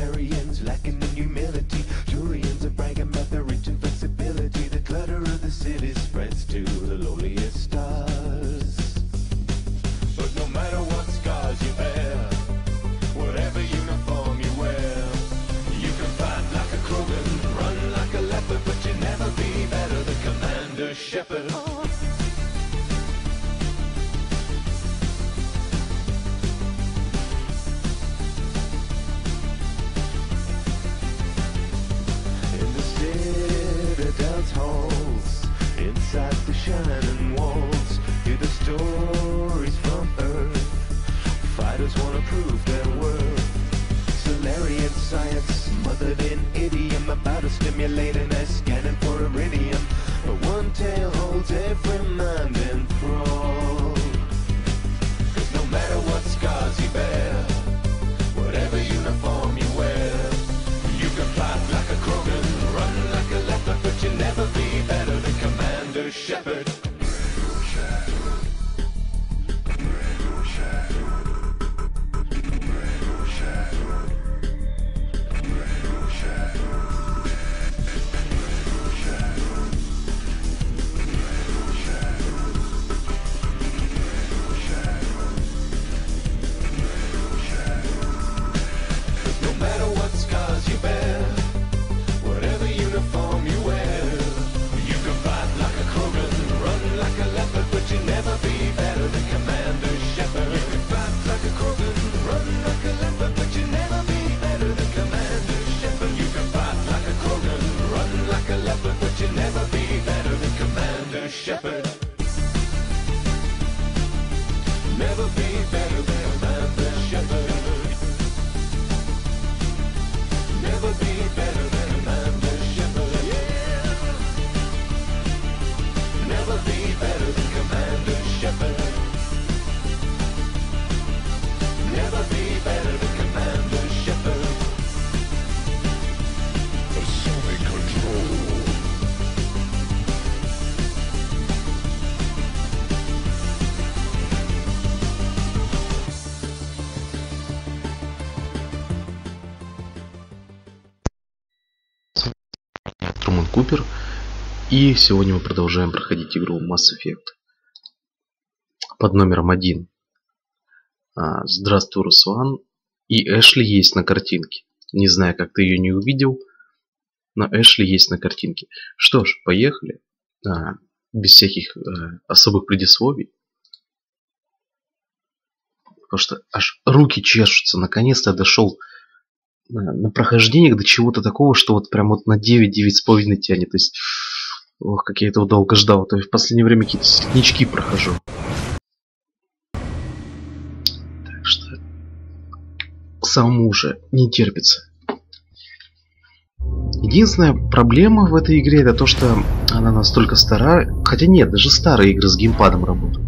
Therians lacking in humility. Turians are bragging about their reach and flexibility. The clutter of the city spreads to the lowliest stars. But no matter what scars you bear, whatever uniform you wear, you can fight like a Krogan, run like a leopard, but you'll never be better than Commander Shepard. Halls, inside the shining walls, hear the stories from Earth. Fighters wanna prove their worth. Solarian science, smothered in idiom, about to stimulate an scanning for iridium. But one tale holds every mind enthralled. 'Cause no matter what scars you bear, whatever uniform you wear, you can fight like a Krogan, run like a leopard, but you'll never be better than Commander Shepard. No matter what scars you bear, whatever uniform you wear, you can fight like a Krogan, run like a leopard, but you'll never be better than Commander Shepard. You can fight like a Krogan, run like a leopard, but you'll never be better than Commander Shepard. You can fight like a Krogan, run like a leopard, but you'll never be better than Commander Shepard. Never be better than Commander Shepard. Never be better than Commander Shepard. Yeah. Never be better than Commander Shepard. Never be better than Commander Shepard. Assuming control. Труман Купер, и сегодня мы продолжаем проходить игру Mass Effect под номером 1. Здравствуй, Руслан. И Эшли есть на картинке. Не знаю, как ты ее не увидел, но Эшли есть на картинке. Что ж, поехали. Без всяких особых предисловий. Потому что аж руки чешутся. Наконец-то я дошел на прохождение до чего-то такого, что вот прям вот на 9-9,5 тянет. То есть, ох, как я этого долго ждал. То есть в последнее время какие-то среднячки прохожу. Так что самому уже не терпится. Единственная проблема в этой игре это то, что она настолько стара. Хотя нет, даже старые игры с геймпадом работают.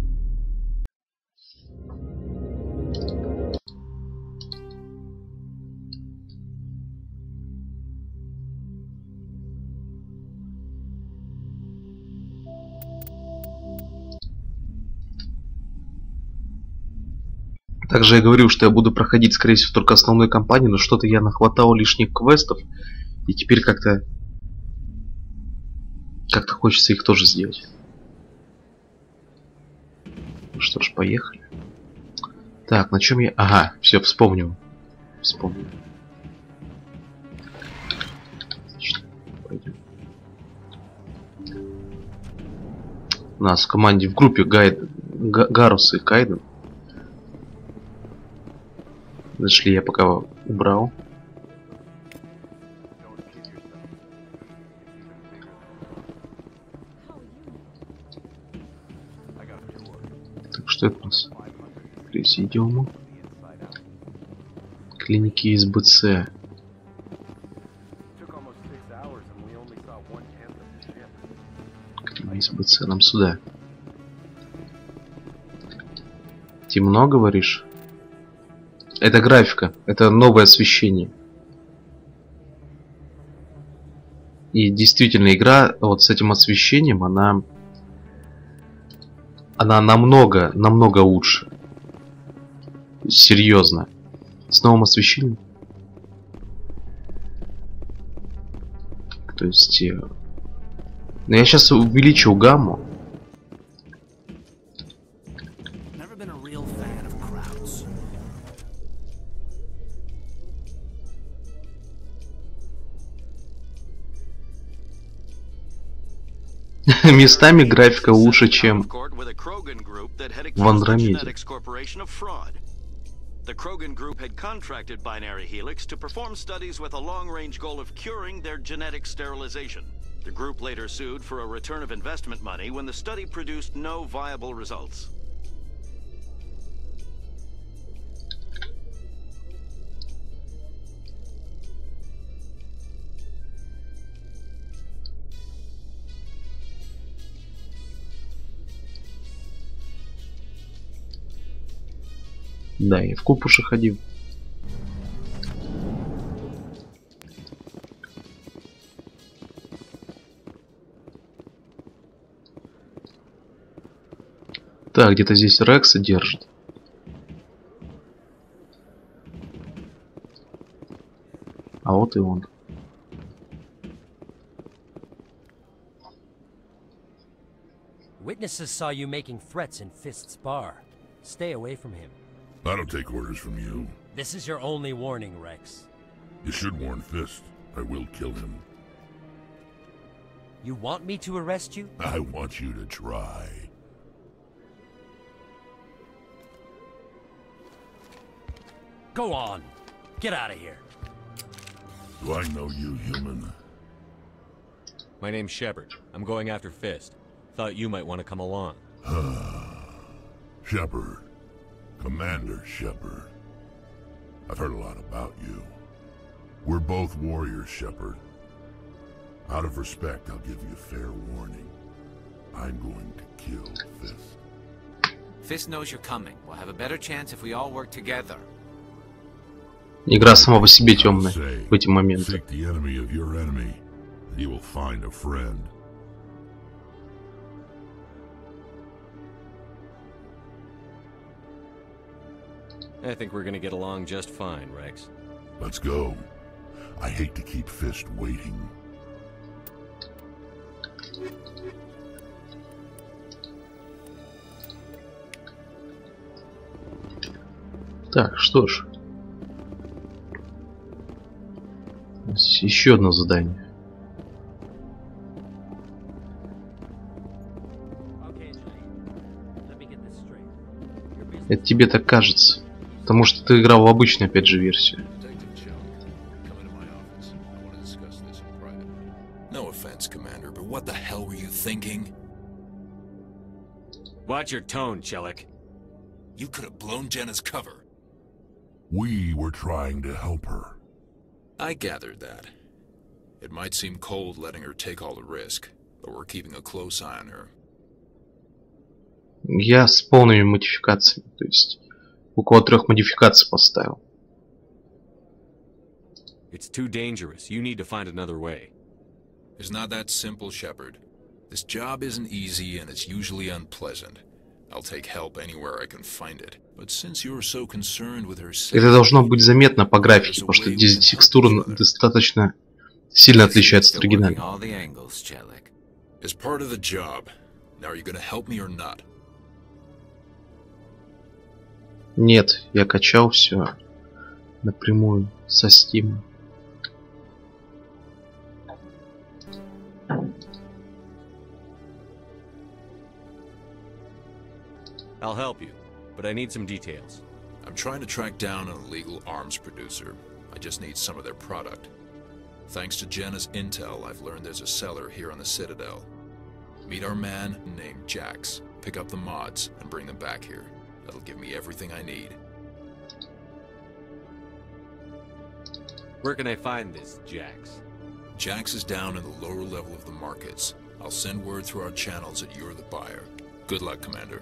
Также я говорил, что я буду проходить, скорее всего, только основной кампанию, но что-то я нахватал лишних квестов, и теперь как-то хочется их тоже сделать. Ну что ж, поехали. Так, на чем я... Ага, все, вспомнил. Вспомнил. Отлично, пойдем. У нас в команде, в группе Гарус и Кайден. Зашли, я пока убрал. Так, что это у нас? Президиум. Клиники СБЦ. Клиники СБЦ, нам сюда. Темно, говоришь? Это графика, это новое освещение. И действительно, игра вот с этим освещением, она намного лучше. Серьезно. С новым освещением. То есть... Но я сейчас увеличу гамму. Местами графика лучше, чем в Андромеде. The Krogan Group had contracted Binary Helix to perform studies with a long-range goal of curing their genetic sterilization. The group later sued for a return of investment money when the study produced no viable results. Да, я в клуб уже ходил. Так, где-то здесь Рекса держит. А вот и он. Witnesses saw you making threats in Fist's bar. Stay away from him. I don't take orders from you. This is your only warning, Rex. You should warn Fist. I will kill him. You want me to arrest you? I want you to try. Go on. Get out of here. Do I know you, human? My name's Shepard. I'm going after Fist. Thought you might want to come along. Shepard. Commander Shepard. I've heard a lot about you. We're both warriors, Shepard. Out of respect, I'll give you a fair warning. I'm going to kill Fist. Fist knows you're coming. We'll have a better chance if we all work together. Игра сама по себе темная в эти моменты. Seek the enemy of your enemy, and you will find a friend. I think we're gonna get along just fine, Rex. Let's go. I hate to keep Fist waiting. Так, что ж. Еще одно задание. Это тебе так кажется. Потому что ты играл в обычную, опять же, версию. No offense, Commander, but what the hell were you thinking? Watch your tone, Chelik. You could have blown Jenna's cover. We were trying to help her. I gathered that. It might seem cold letting her take all the risk, but we're keeping a close eye on her. Я с полными модификациями, то есть около 3 модификаций поставил. It's too dangerous. You need to find another way. It's not that simple, Shepard. This job isn't easy and it's usually unpleasant. I'll take help anywhere I can find it. But since you're so concerned with her safety, Это должно быть заметно по графике, потому что здесь текстура достаточно сильно отличается от оригинальной. It's part of the job. Now are you going to help me or not? Нет, я качал все напрямую со Steam. I'll help you, but I need some details. I'm trying to track down an illegal arms producer. I just need some of their product. Thanks to Jenna's intel, I've learned there's a seller here on the Citadel. Meet our man named Jax. Pick up the mods and bring them back here. That'll give me everything I need. Where can I find this Jax? Jax is down in the lower level of the markets. I'll send word through our channels that you're the buyer. Good luck, Commander.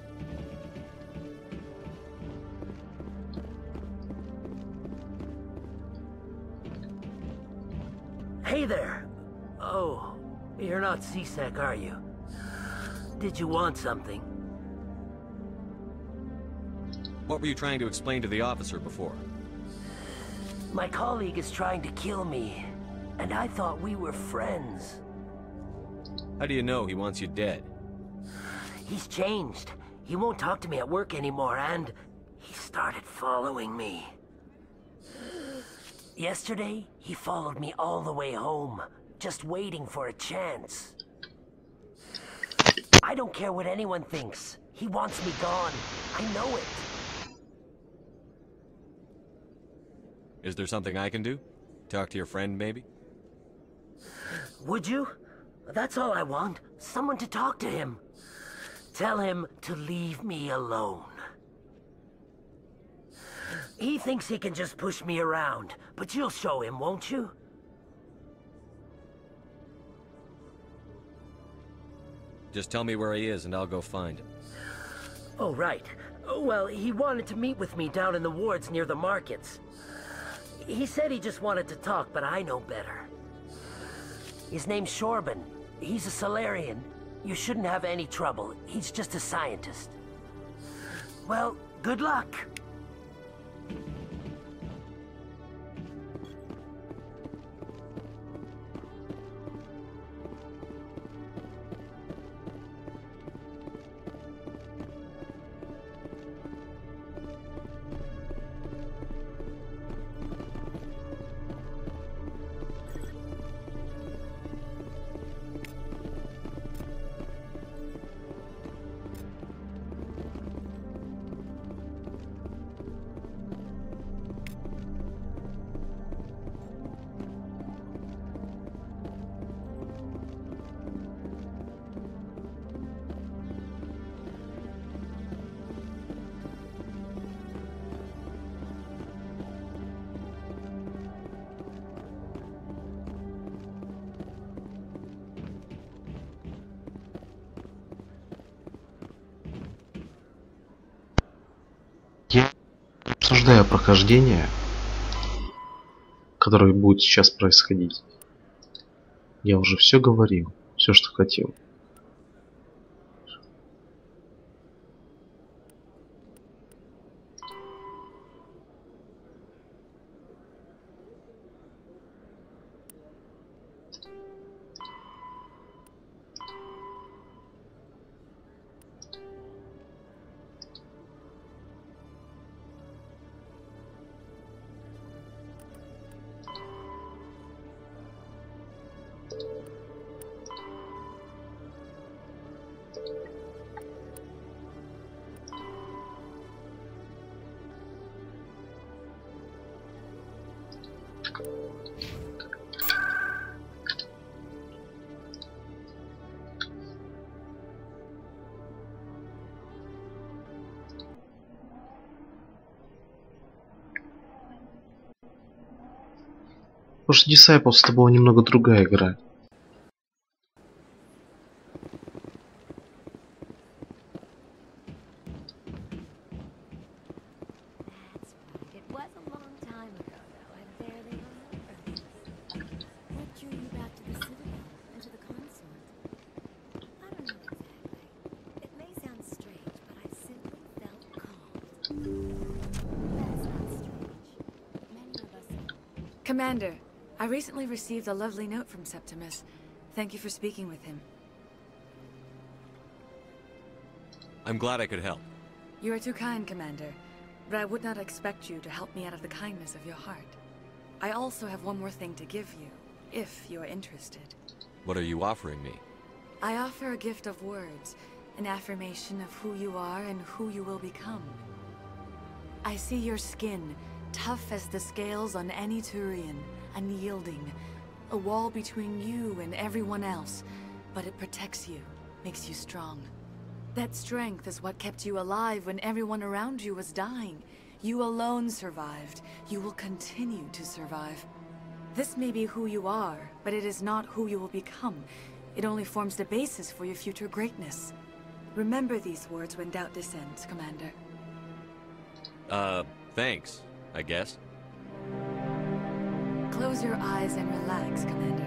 Hey there! Oh, you're not C-Sec, are you? Did you want something? What were you trying to explain to the officer before? My colleague is trying to kill me. and I thought we were friends. How do you know he wants you dead? He's changed. He won't talk to me at work anymore, and he started following me. Yesterday, he followed me all the way home, just waiting for a chance. I don't care what anyone thinks. He wants me gone. I know it. Is there something I can do? Talk to your friend, maybe? Would you? That's all I want. Someone to talk to him. Tell him to leave me alone. He thinks he can just push me around, but you'll show him, won't you? Just tell me where he is and I'll go find him. Oh, right. Well, he wanted to meet with me down in the wards near the markets. He said he just wanted to talk, but I know better. His name's Shorban. He's a Salarian. You shouldn't have any trouble. He's just a scientist. Well, good luck. Я обсуждаю прохождение, которое будет сейчас происходить. Я уже все говорил, все, что хотел. Потому что Disciples это была немного другая игра. Commander, I recently received a lovely note from Septimus. Thank you for speaking with him. I'm glad I could help. You are too kind, Commander, but I would not expect you to help me out of the kindness of your heart. I also have one more thing to give you, if you are interested. What are you offering me? I offer a gift of words, an affirmation of who you are and who you will become. I see your skin, tough as the scales on any Turian, unyielding, a wall between you and everyone else, but it protects you, makes you strong. That strength is what kept you alive when everyone around you was dying. You alone survived. You will continue to survive. This may be who you are, but it is not who you will become. It only forms the basis for your future greatness. Remember these words when doubt descends, Commander. Thanks, I guess. Close your eyes and relax, Commander.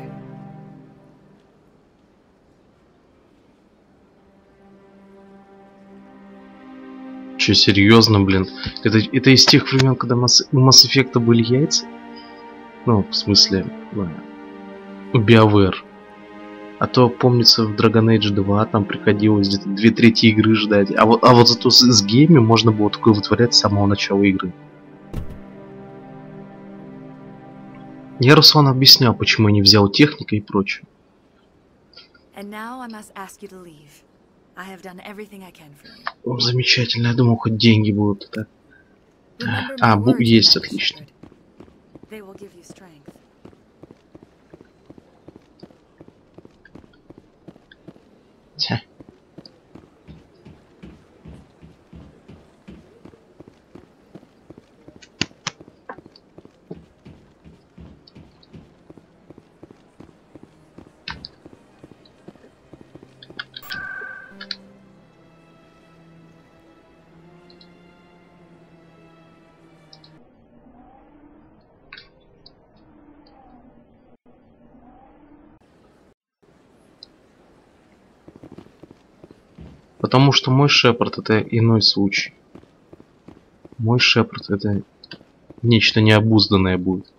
Че, серьезно, блин? Это из тех времен, когда у Mass Effect были яйца? Ну, в смысле, BioWare. А то, помнится, в Dragon Age 2 там приходилось где-то 2/3 игры ждать. А вот зато с гейми можно было такое вытворять с самого начала игры. Я Руслану объяснял, почему я не взял техника и прочее. Замечательно, я думал, хоть деньги будут. Так. Есть, отлично. Тя. Потому что мой Шепард это иной случай. Мой Шепард это нечто необузданное будет.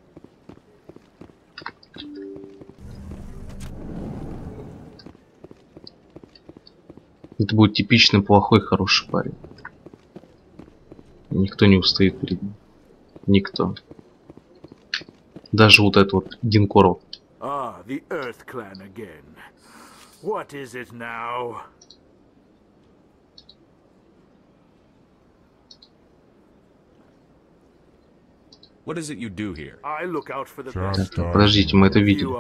Это будет типичный плохой хороший парень. Никто не устоит перед ним. Никто. Даже вот этот вот Гинкоров. Ah, the Earth Clan again. What is it now? What is it you do here? I look out for the best. Подождите, мы это видели.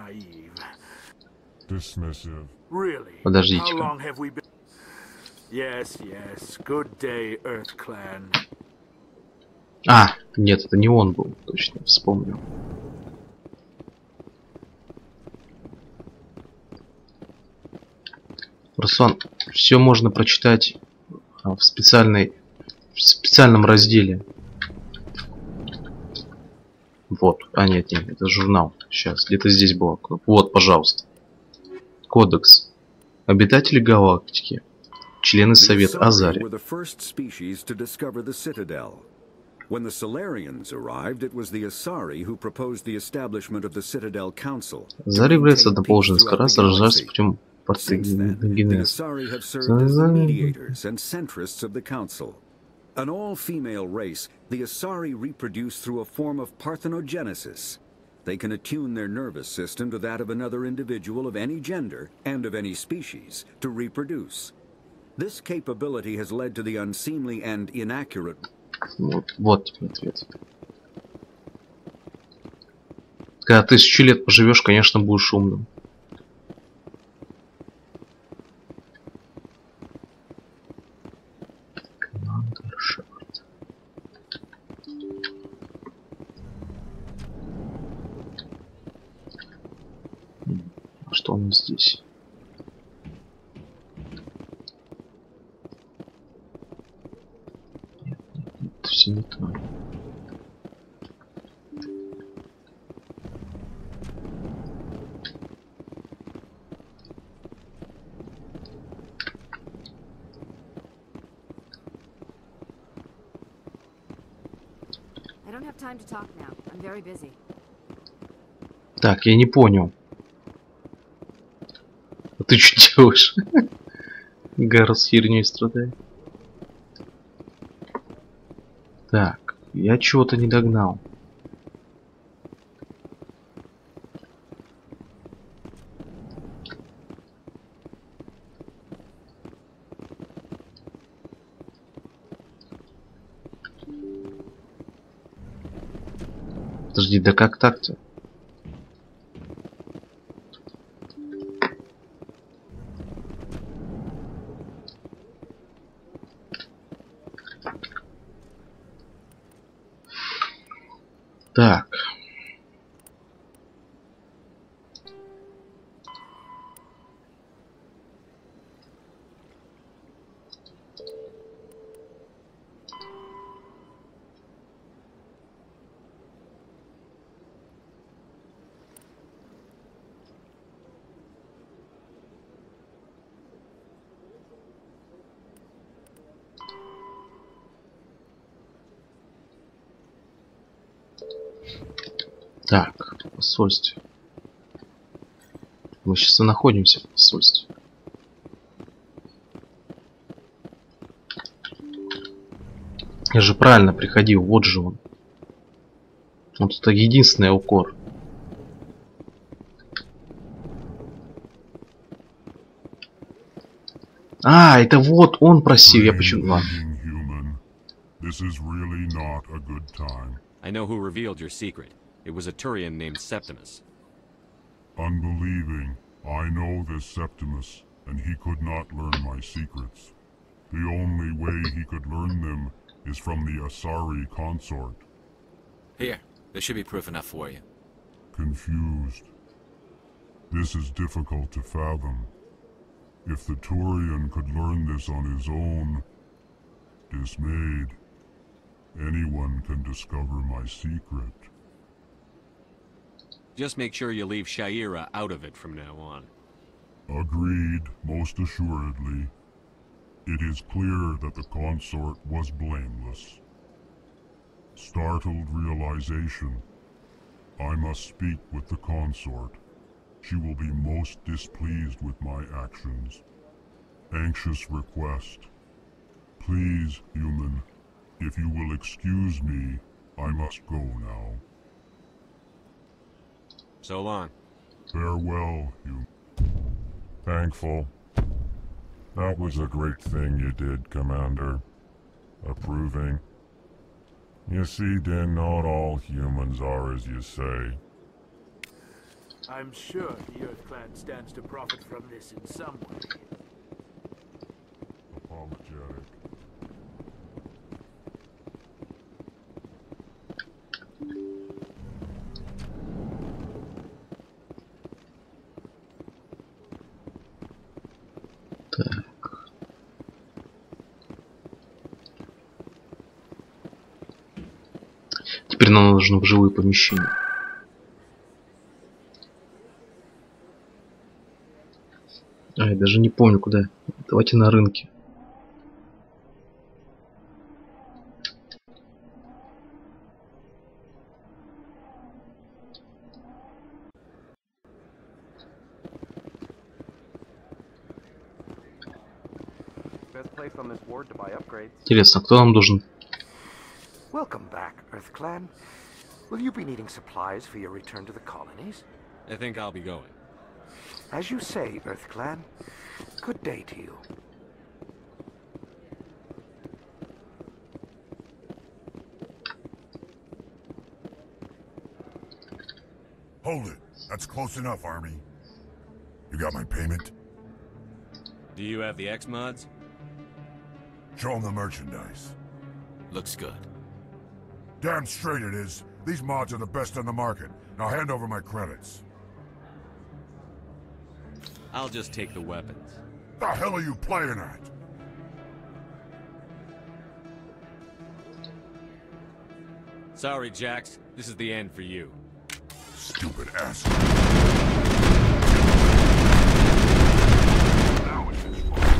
Dismissive. Really? Подождите. How long have we been? Yes, yes. Good day, Earth Clan. А, нет, это не он был, точно, вспомнил. Руслан, все можно прочитать в специальном разделе. Вот, нет, это журнал. Сейчас, где-то здесь была кнопка. Вот, пожалуйста. Кодекс. Обитатели галактики. Члены Совета Азари. When the Solarians arrived, it was the Asari who proposed the establishment of the Citadel Council. Азари является одноположенной расой, рождается путем партеногенеза. The Asari have served as the mediators and centrists of the Council. An all-female race, the Asari reproduce through a form of parthenogenesis. They can attune their nervous system to that of another individual of any gender and of any species to reproduce. This capability has led to the unseemly and inaccurate. Вот тебе ответ. Когда 1000 лет поживешь, конечно, будешь умным. Командор Шепард. А что он здесь? Все не то. Так, я не понял. А ты что делаешь? Гарус херней страдает. Так, я чего-то не догнал. Подожди, да как так-то? Так. Так, посольстве. мы сейчас и находимся в посольстве. Я же правильно приходил, вот же он. Вот это единственный укор. А, это вот он просил, я почему... I know who revealed your secret. It was a Turian named Septimus. Unbelieving, I know this Septimus, and he could not learn my secrets. The only way he could learn them is from the Asari consort. Here, there should be proof enough for you. Confused. This is difficult to fathom. If the Turian could learn this on his own, dismayed, anyone can discover my secret. Just make sure you leave Sha'ira out of it from now on. Agreed, most assuredly. It is clear that the consort was blameless. Startled realization. I must speak with the consort. She will be most displeased with my actions. Anxious request. Please, human, if you will excuse me, I must go now. So long. Farewell, human. Thankful. That was a great thing you did, Commander. Approving. You see, then, not all humans are as you say. I'm sure the Earth Clan stands to profit from this in some way. Apologetic. Теперь нам нужно в жилые помещения. А, я даже не помню куда. Давайте на рынке. Интересно, кто нам должен? Welcome back, Earth Clan. Will you be needing supplies for your return to the colonies? I think I'll be going. As you say, Earth Clan. Good day to you. Hold it. That's close enough, Army. You got my payment? Do you have the X-Mods? Show them the merchandise. Looks good. Damn straight it is. These mods are the best on the market. Now hand over my credits. I'll just take the weapons. The hell are you playing at? Sorry, Jax. This is the end for you. Stupid asshole. Now it's his fault.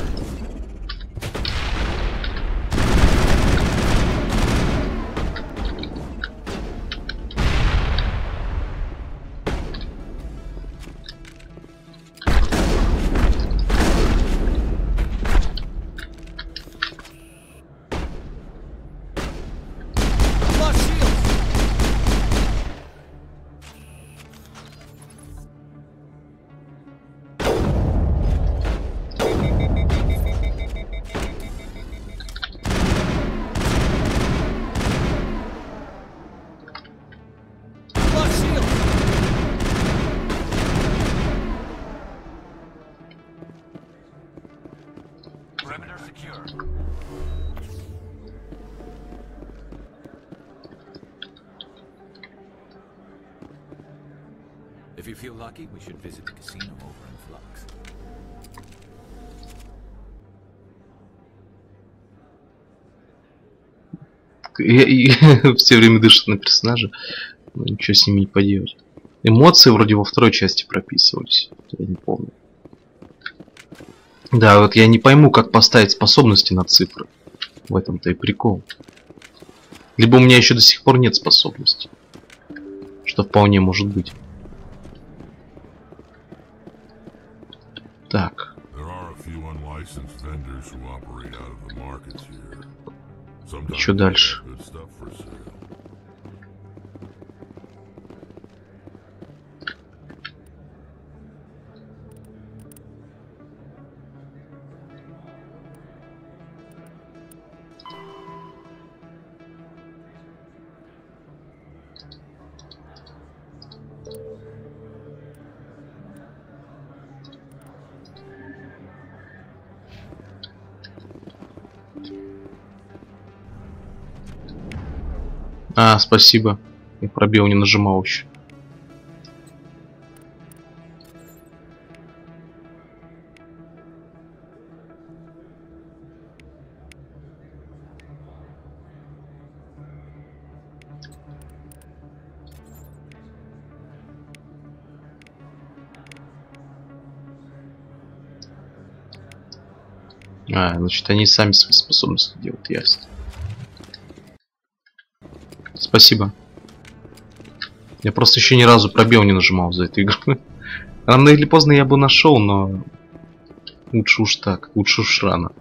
If you feel lucky, we should visit the casino over in Flux. Все время дышит на персонажа. Но ничего с ними не поделать. Эмоции вроде во второй части прописывались. Я не помню. Да, вот я не пойму, как поставить способности на цифры. В этом-то и прикол. Либо у меня еще до сих пор нет способностей. Что вполне может быть. Так. И что дальше? А, спасибо. Я пробел не нажимал еще. А, значит, они сами свои способности делают, ясно. Спасибо. Я просто еще ни разу пробел не нажимал за эту игру. Рано или поздно я бы нашел, но лучше уж так, лучше уж рано.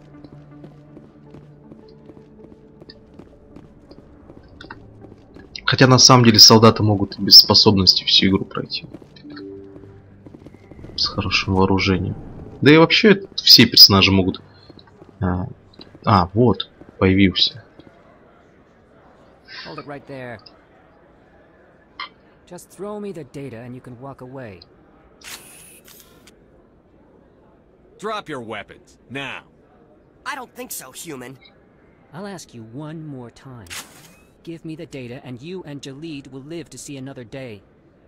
Хотя на самом деле солдаты могут и без способности всю игру пройти. С хорошим вооружением. Да и вообще все персонажи могут... вот, появился. Hold it right there. Just throw me the data and you can walk away. Drop your weapons, now. I don't think so, human. I'll ask you one more time. Give me the data and you and Jalid will live to see another day.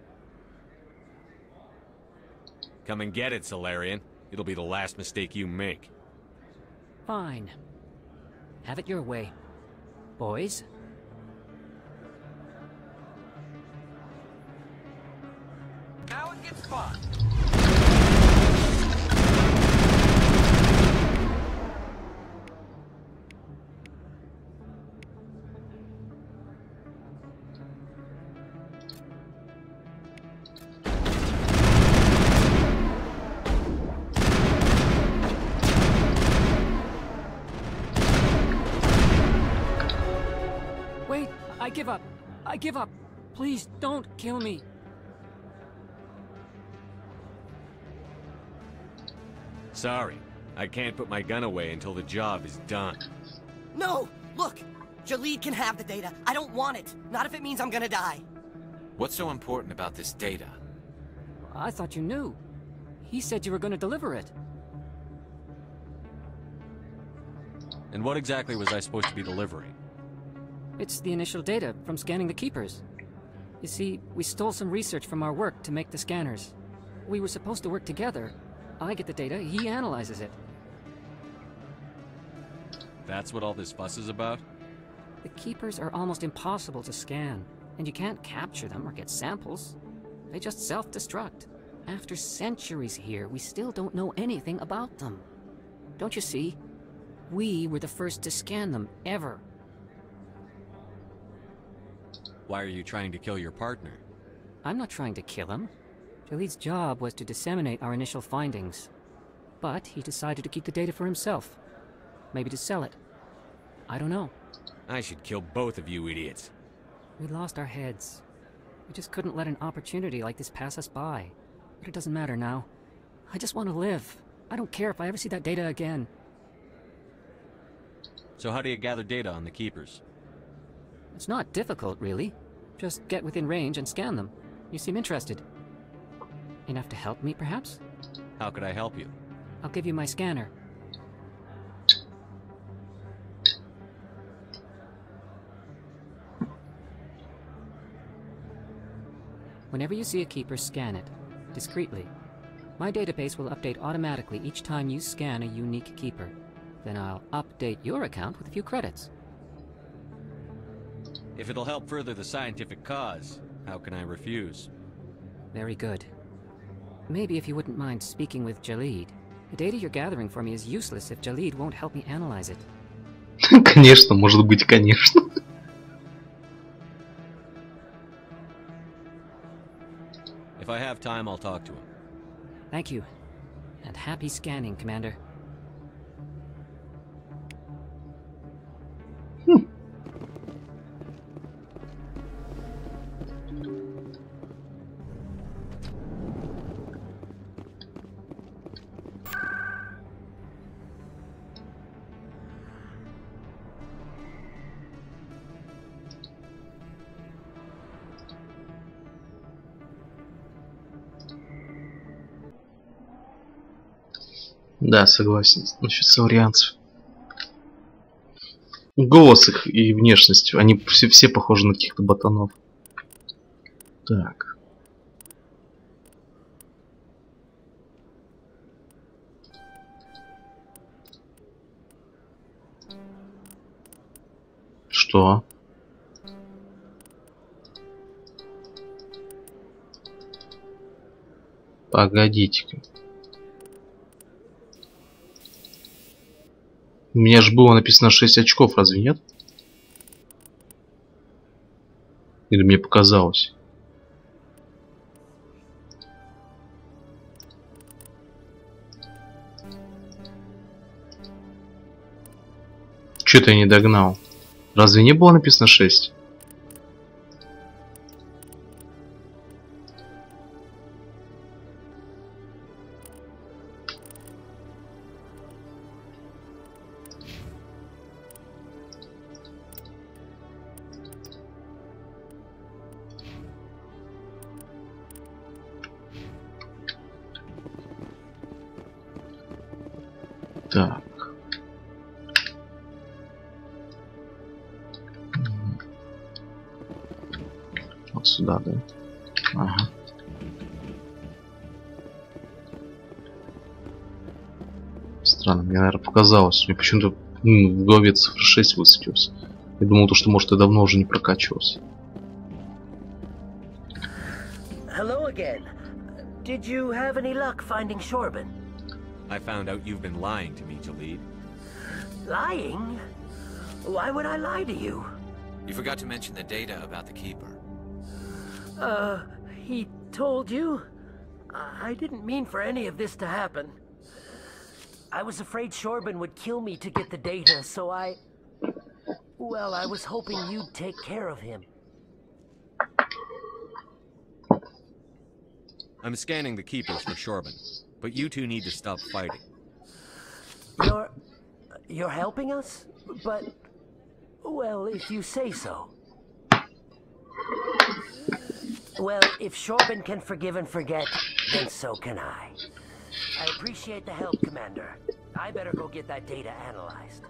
Come and get it, Salarian. It'll be the last mistake you make. Fine. Have it your way. Boys? Now it gets fun. Wait, I give up. I give up. Please don't kill me. Sorry, I can't put my gun away until the job is done. No! Look! Jalid can have the data. I don't want it. Not if it means I'm gonna die. What's so important about this data? I thought you knew. He said you were going to deliver it. And what exactly was I supposed to be delivering? It's the initial data from scanning the Keepers. You see, we stole some research from our work to make the scanners. We were supposed to work together. I get the data, he analyzes it. That's what all this fuss is about? The Keepers are almost impossible to scan, and you can't capture them or get samples. They just self-destruct. After centuries here, we still don't know anything about them. Don't you see? We were the first to scan them, ever. Why are you trying to kill your partner? I'm not trying to kill him. Jalid's job was to disseminate our initial findings. But he decided to keep the data for himself. Maybe to sell it. I don't know. I should kill both of you idiots. We lost our heads. We just couldn't let an opportunity like this pass us by. But it doesn't matter now. I just want to live. I don't care if I ever see that data again. So how do you gather data on the Keepers? It's not difficult, really. Just get within range and scan them. You seem interested. Enough to help me, perhaps? How could I help you? I'll give you my scanner. Whenever you see a Keeper, scan it. Discreetly. My database will update automatically each time you scan a unique Keeper. Then I'll update your account with a few credits. If it'll help further the scientific cause, how can I refuse? Very good. Maybe if you wouldn't mind speaking with Jalid. The data you're gathering for me is useless if Jalid won't help me analyze it. Конечно, может быть, конечно. If I have time, I'll talk to him. Thank you. And happy scanning, Commander. Да, согласен. Насчет саурианцев. Голос их и внешность. Они все похожи на каких-то ботанов. Так. Что? Погодите-ка. У меня же было написано 6 очков, разве нет? Или мне показалось? Что-то я не догнал. Разве не было написано 6? Так. Вот сюда, да? Ага. Странно, мне, наверное, показалось. Мне почему-то в голове цифра 6 высветилась. Я думал, то, что, может, я давно уже не прокачивался. Hello again. Did you have any luck finding Shorben? I found out you've been lying to me, Jalid. Lying? Why would I lie to you? You forgot to mention the data about the Keeper. He told you? I didn't mean for any of this to happen. I was afraid Shorben would kill me to get the data, so well, I was hoping you'd take care of him. I'm scanning the Keepers for Shorben, but you two need to stop fighting. You're helping us? But, well, if you say so. Well, if Shorben can forgive and forget, then so can I. I appreciate the help, Commander. I better go get that data analyzed.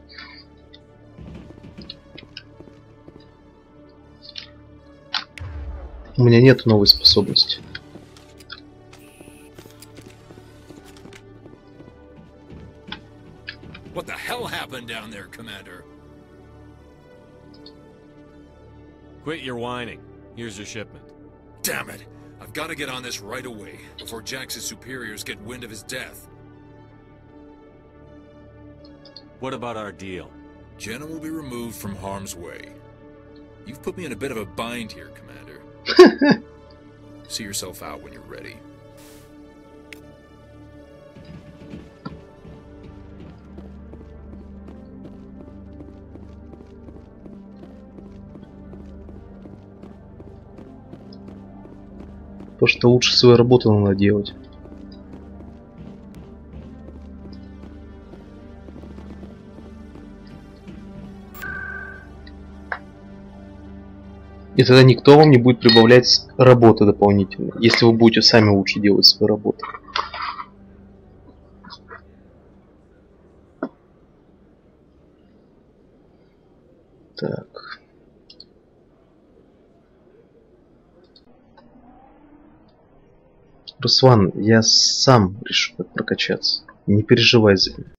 У меня нет новой способности. What the hell happened down there, Commander? Quit your whining. Here's your shipment. Damn it! I've got to get on this right away, before Jax's superiors get wind of his death. What about our deal? Jenna will be removed from harm's way. You've put me in a bit of a bind here, Commander. See yourself out when you're ready. То, что лучше свою работу надо делать. И тогда никто вам не будет прибавлять работы дополнительно, если вы будете сами лучше делать свою работу. Так. Руслан, я сам решу, как прокачаться. Не переживай за меня.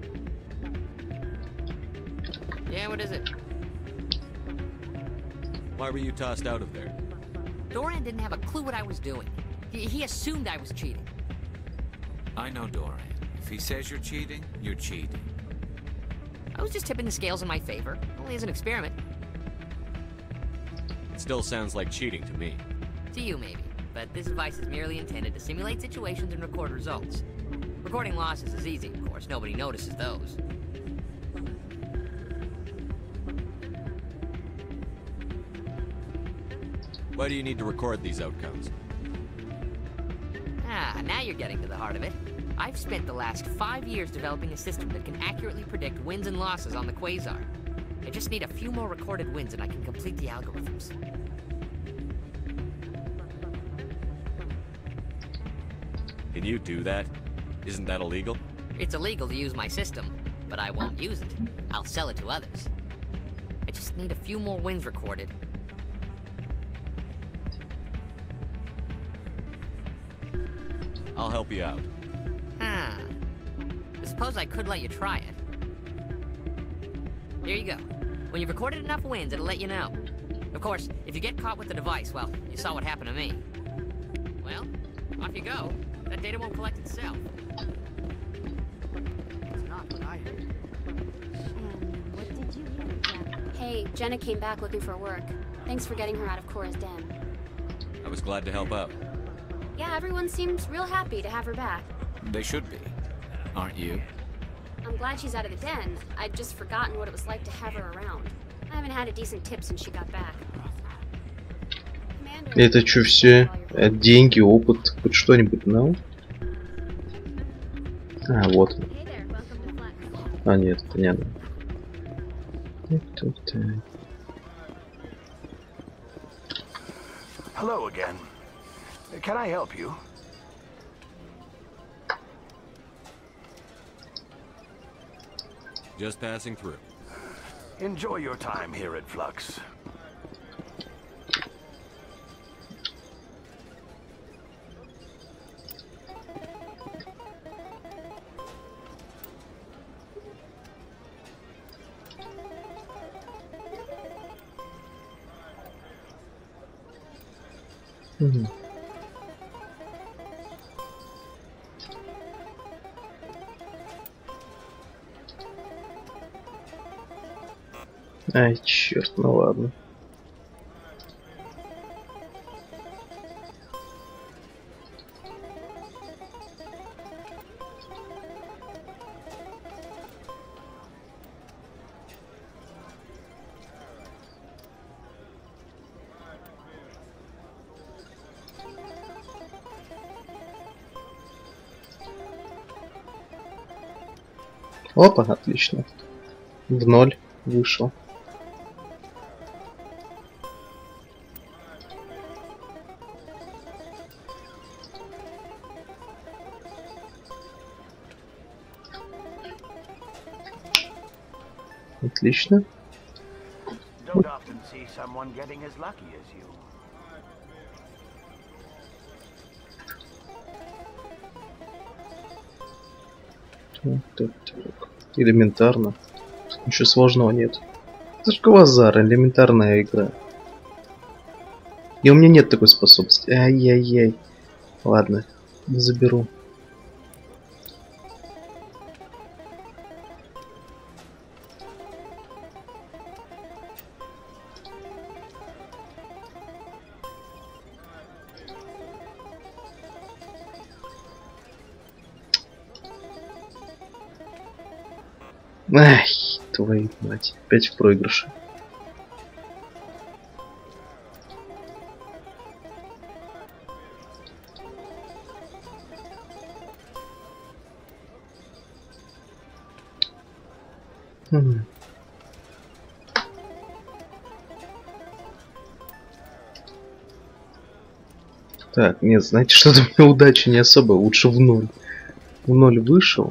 Yeah, what is it? Why were you tossed out of there? Doran didn't have a clue what I was doing. He assumed I was cheating. I know Doran. If he says you're cheating, you're cheating. I was just tipping the scales in my favor. Only as an experiment. It still sounds like cheating to me. To you, maybe. But this device is merely intended to simulate situations and record results. Recording losses is easy, of course. Nobody notices those. Why do you need to record these outcomes? Ah, now you're getting to the heart of it. I've spent the last 5 years developing a system that can accurately predict wins and losses on the Quasar. I just need a few more recorded wins and I can complete the algorithms. Can you do that? Isn't that illegal? It's illegal to use my system, but I won't use it. I'll sell it to others. I just need a few more wins recorded. I'll help you out. I suppose I could let you try it. Here you go. When you've recorded enough wins, it'll let you know. Of course, if you get caught with the device, well, you saw what happened to me. Well, off you go. That data won't collect itself. It's not what I heard. What did you hear, Jen? Hey, Jenna came back looking for work. Thanks for getting her out of Cora's den. I was glad to help out. Yeah, everyone seems real happy to have her back. They should be. Aren't you? I'm glad she's out of the den. I'd just forgotten what it was like to have her around. I haven't had a decent tip since she got back. Это что все? Деньги, опыт, хоть что-нибудь, ну? А, вот. А, нет, понятно. Hello again. Can I help you? Just passing through. Enjoy your time here at Flux. Ай, черт, ну ладно. Опа, отлично. В ноль вышел. Отлично. Don't often see someone getting as lucky as you. Так. Элементарно. Ничего сложного нет. Это же Квазар, элементарная игра. И у меня нет такой способности. Ай-яй-яй. Ладно, заберу. Ай, твою мать, опять в проигрыше. Так, нет, знаете, что-то у меня удачи не особо, лучше в ноль. В ноль вышел.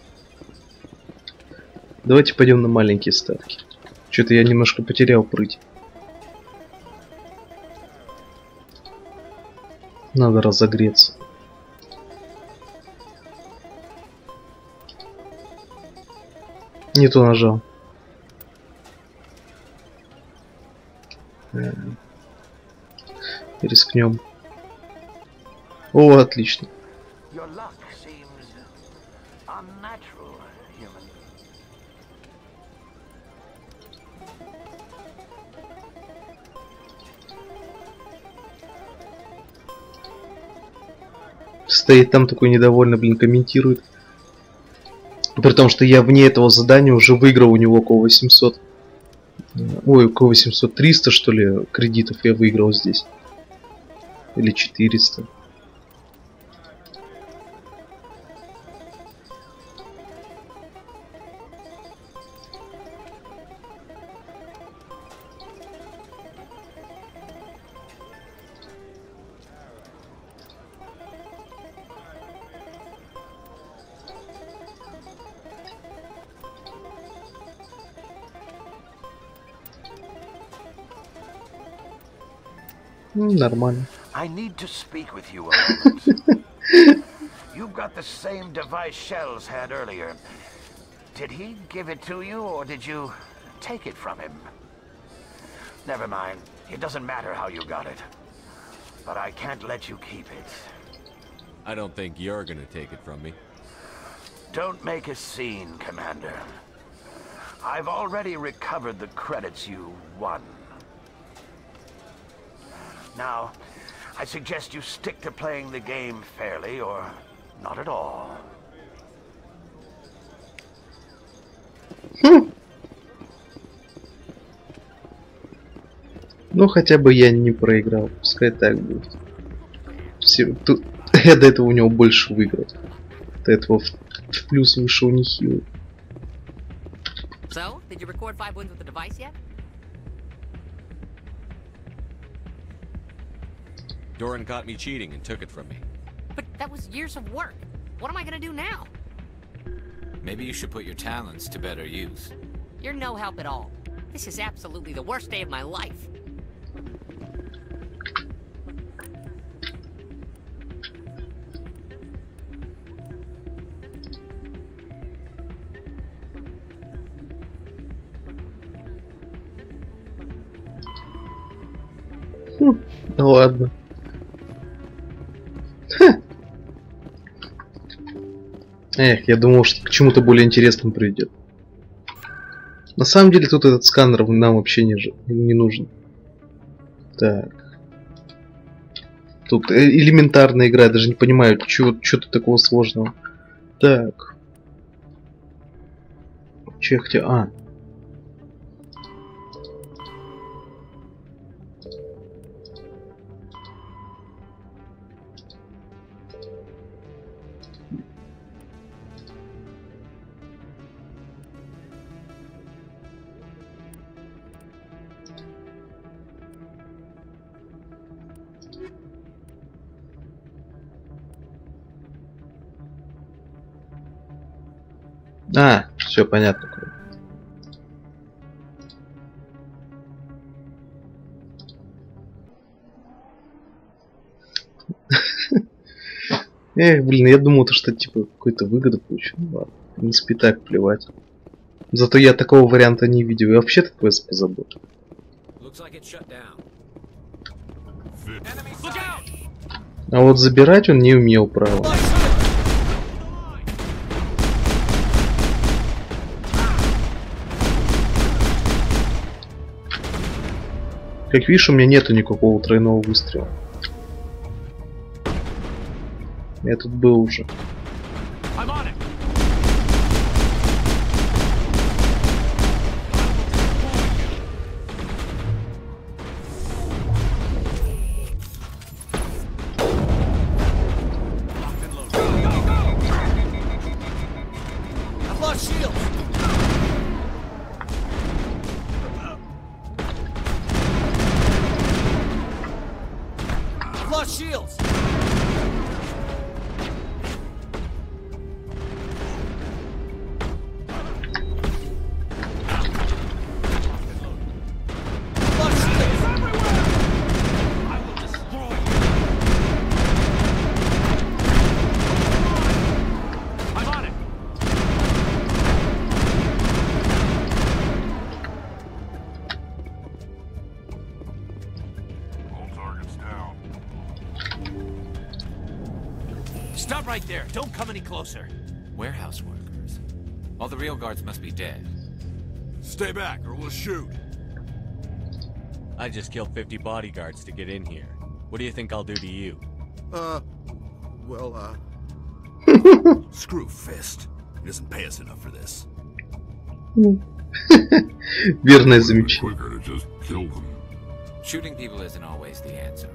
Давайте пойдем на маленькие ставки. Что-то я немножко потерял прыть. Надо разогреться. Не то нажал. Рискнем. О, отлично. Стоит там такой недовольно, блин, комментирует. При том, что я вне этого задания уже выиграл у него около 800. Ой, около 800, 300 что ли кредитов я выиграл здесь. Или 400. Нормально. I need to speak with you a moment. You've got the same device Shells had earlier. Did he give it to you, or did you take it from him? Never mind. It doesn't matter how you got it. But I can't let you keep it. I don't think you're gonna take it from me. Don't make a scene, Commander. I've already recovered the credits you won. Now, I suggest you stick to playing the game fairly, or not at all. Ну, хотя бы я не проиграл. Пускай так будет. Все, тут, я до этого у него больше выиграл. До этого в плюс вышел нехилый. So, did you record 5 wins with the device yet? Doran caught me cheating and took it from me. But that was years of work. What am I gonna do now? Maybe you should put your talents to better use. You're no help at all. This is absolutely the worst day of my life. Ну ладно. Эх, я думал, что к чему-то более интересному приведет. На самом деле тут этот сканер нам вообще не нужен. Так. Тут элементарная игра, я даже не понимаю, что тут такого сложного. Так. Че я хотел... А. А, все понятно. Эх, блин, я думал, что типа какую-то выгоду получу. Ну ладно, в принципе, так плевать. Зато я такого варианта не видел. И вообще-то квест позабыл. А вот забирать он не умел, право. Как видишь, у меня нету никакого тройного выстрела. Я тут был уже. All targets down. Stop right there. Don't come any closer. Warehouse workers. All the real guards must be dead. Stay back or we'll shoot. I just killed 50 bodyguards to get in here. What do you think I'll do to you? Screw Fist. He doesn't pay us enough for this. Верное замечание. Quicker to just kill them. Shooting people isn't always the answer.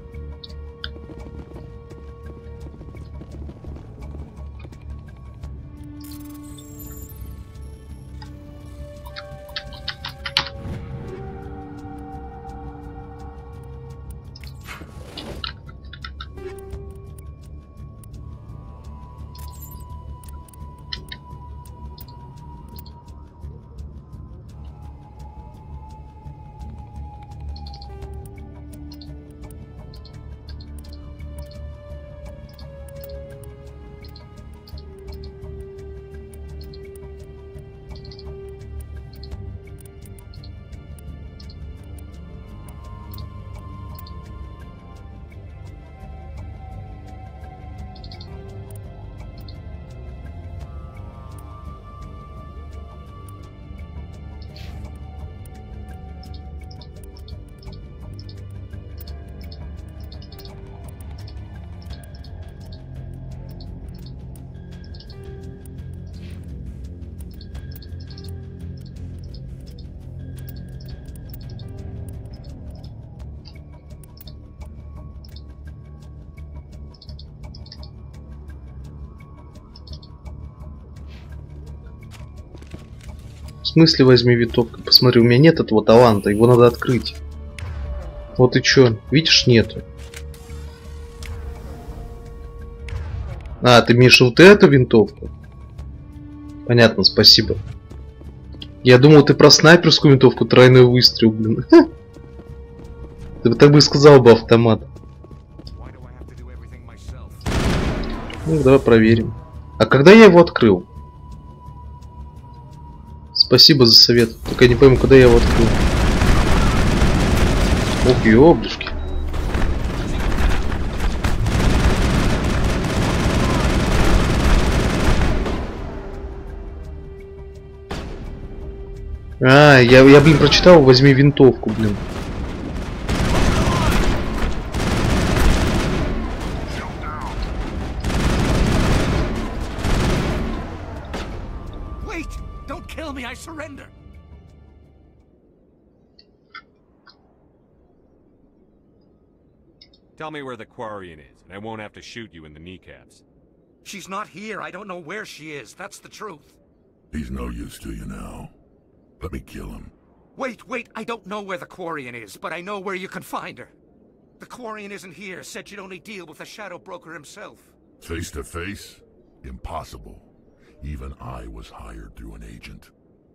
В смысле возьми винтовку? Посмотри, у меня нет этого таланта, его надо открыть. Вот и чё, видишь, нету. А, ты имеешь вот эту винтовку? Понятно, спасибо. Я думал, ты про снайперскую винтовку, тройной выстрел, блин. Ты бы так бы и сказал бы автомат. Ну, давай проверим. А когда я его открыл? Спасибо за совет. Только я не пойму, когда я его открыл. Ох, ёблушки. А, я, блин, прочитал, возьми винтовку, блин. I surrender. Tell me where the Quarian is, and I won't have to shoot you in the kneecaps. She's not here. I don't know where she is. That's the truth. He's no use to you now. Let me kill him. Wait. I don't know where the Quarian is, but I know where you can find her. The Quarian isn't here. Said you'd only deal with the Shadow Broker himself. Face to face? Impossible. Even I was hired through an agent.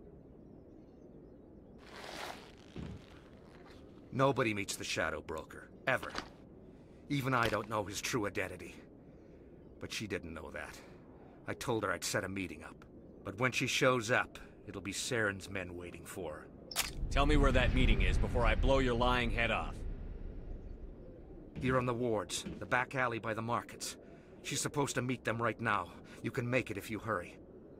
Nobody meets the Shadow Broker, ever. Even I don't know his true identity. But she didn't know that. I told her I'd set a meeting up. But when she shows up, it'll be Saren's men waiting for her. Tell me where that meeting is before I blow your lying head off. Here on the wards, the back alley by the markets. She's supposed to meet them right now. You can make it if you hurry.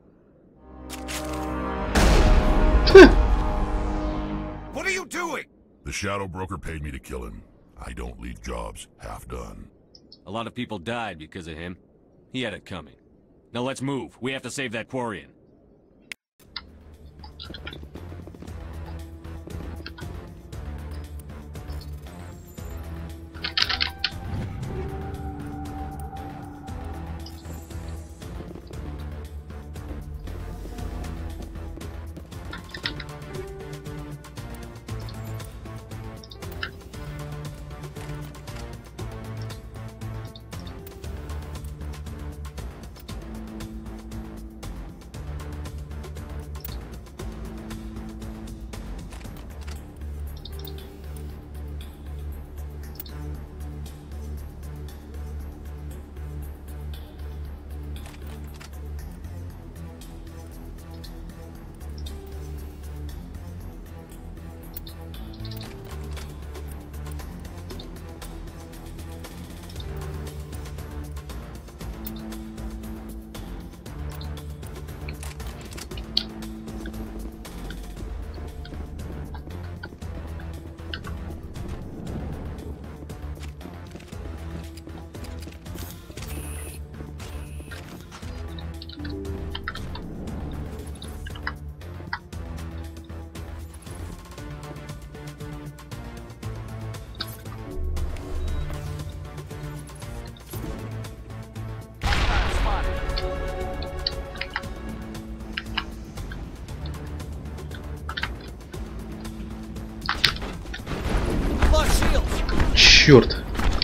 What are you doing? The Shadow Broker paid me to kill him. I don't leave jobs half done. A lot of people died because of him. He had it coming. Now let's move. We have to save that Quarian. черт.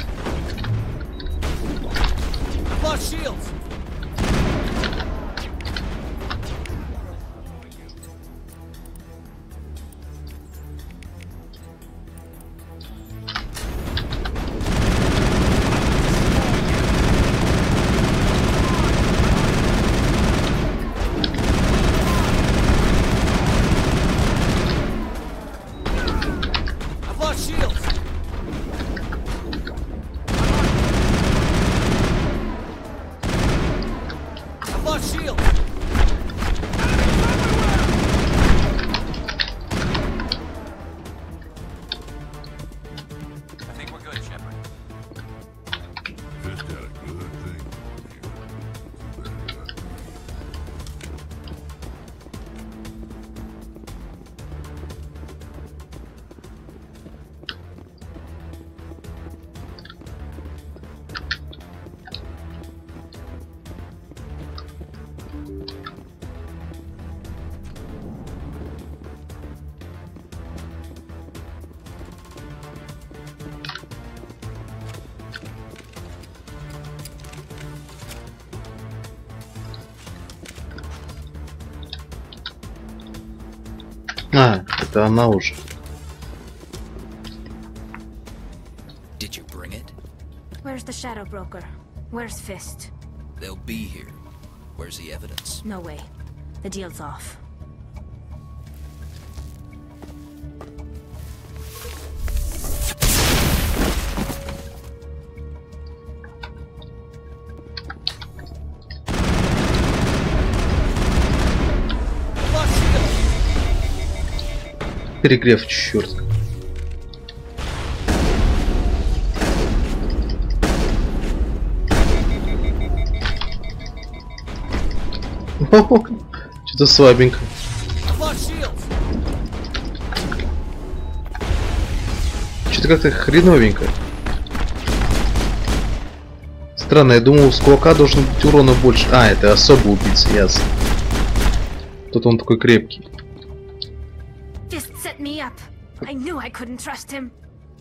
А, это она уже. Did you bring it? Where's the Shadow Broker? Where's Fist? They'll be here. Where's the evidence? No way. The deal's off. Перегрев, черт. Что-то слабенько. Что-то как-то хреновенько. Странно, я думал, с кулака должен быть урона больше. А, это особый убийца, ясно. Тут он такой крепкий. Fist set me up. I knew I couldn't trust him.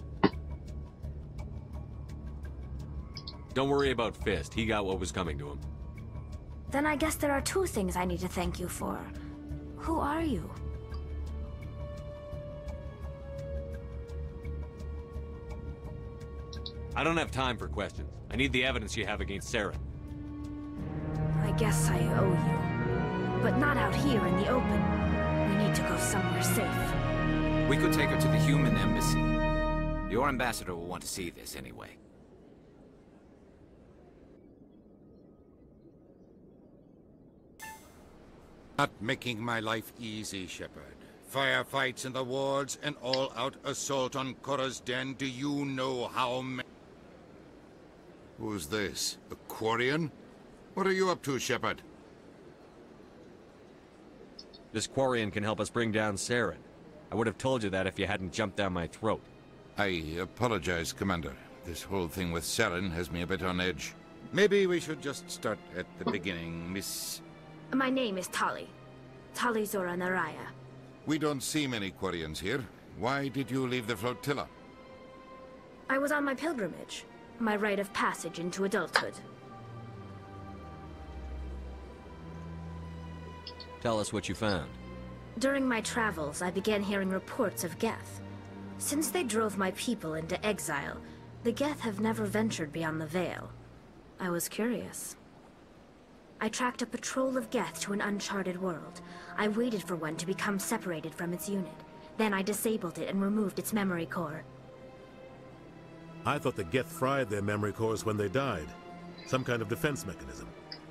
Don't worry about Fist. He got what was coming to him. Then I guess there are two things I need to thank you for. Who are you? I don't have time for questions. I need the evidence you have against Saren. I guess I owe you. But not out here in the open. We need to go somewhere safe. We could take her to the human embassy. Your ambassador will want to see this anyway. Not making my life easy, Shepard. Firefights in the wards, an all-out assault on Korra's den. Do you know how many... Who's this? A Quarian? What are you up to, Shepard? This Quarian can help us bring down Saren. I would have told you that if you hadn't jumped down my throat. I apologize, Commander. This whole thing with Saren has me a bit on edge. Maybe we should just start at the beginning, Miss... My name is Tali. Tali Zora Naraya. We don't see many Quarians here. Why did you leave the flotilla? I was on my pilgrimage. My rite of passage into adulthood. Tell us what you found. During my travels, I began hearing reports of Geth. Since they drove my people into exile, the Geth have never ventured beyond the Veil. I was curious. I tracked a patrol of Geth to an uncharted world. I waited for one to become separated from its unit. Then I disabled it and removed its memory core. I thought the Geth fried their memory cores when they died. Some kind of defense mechanism.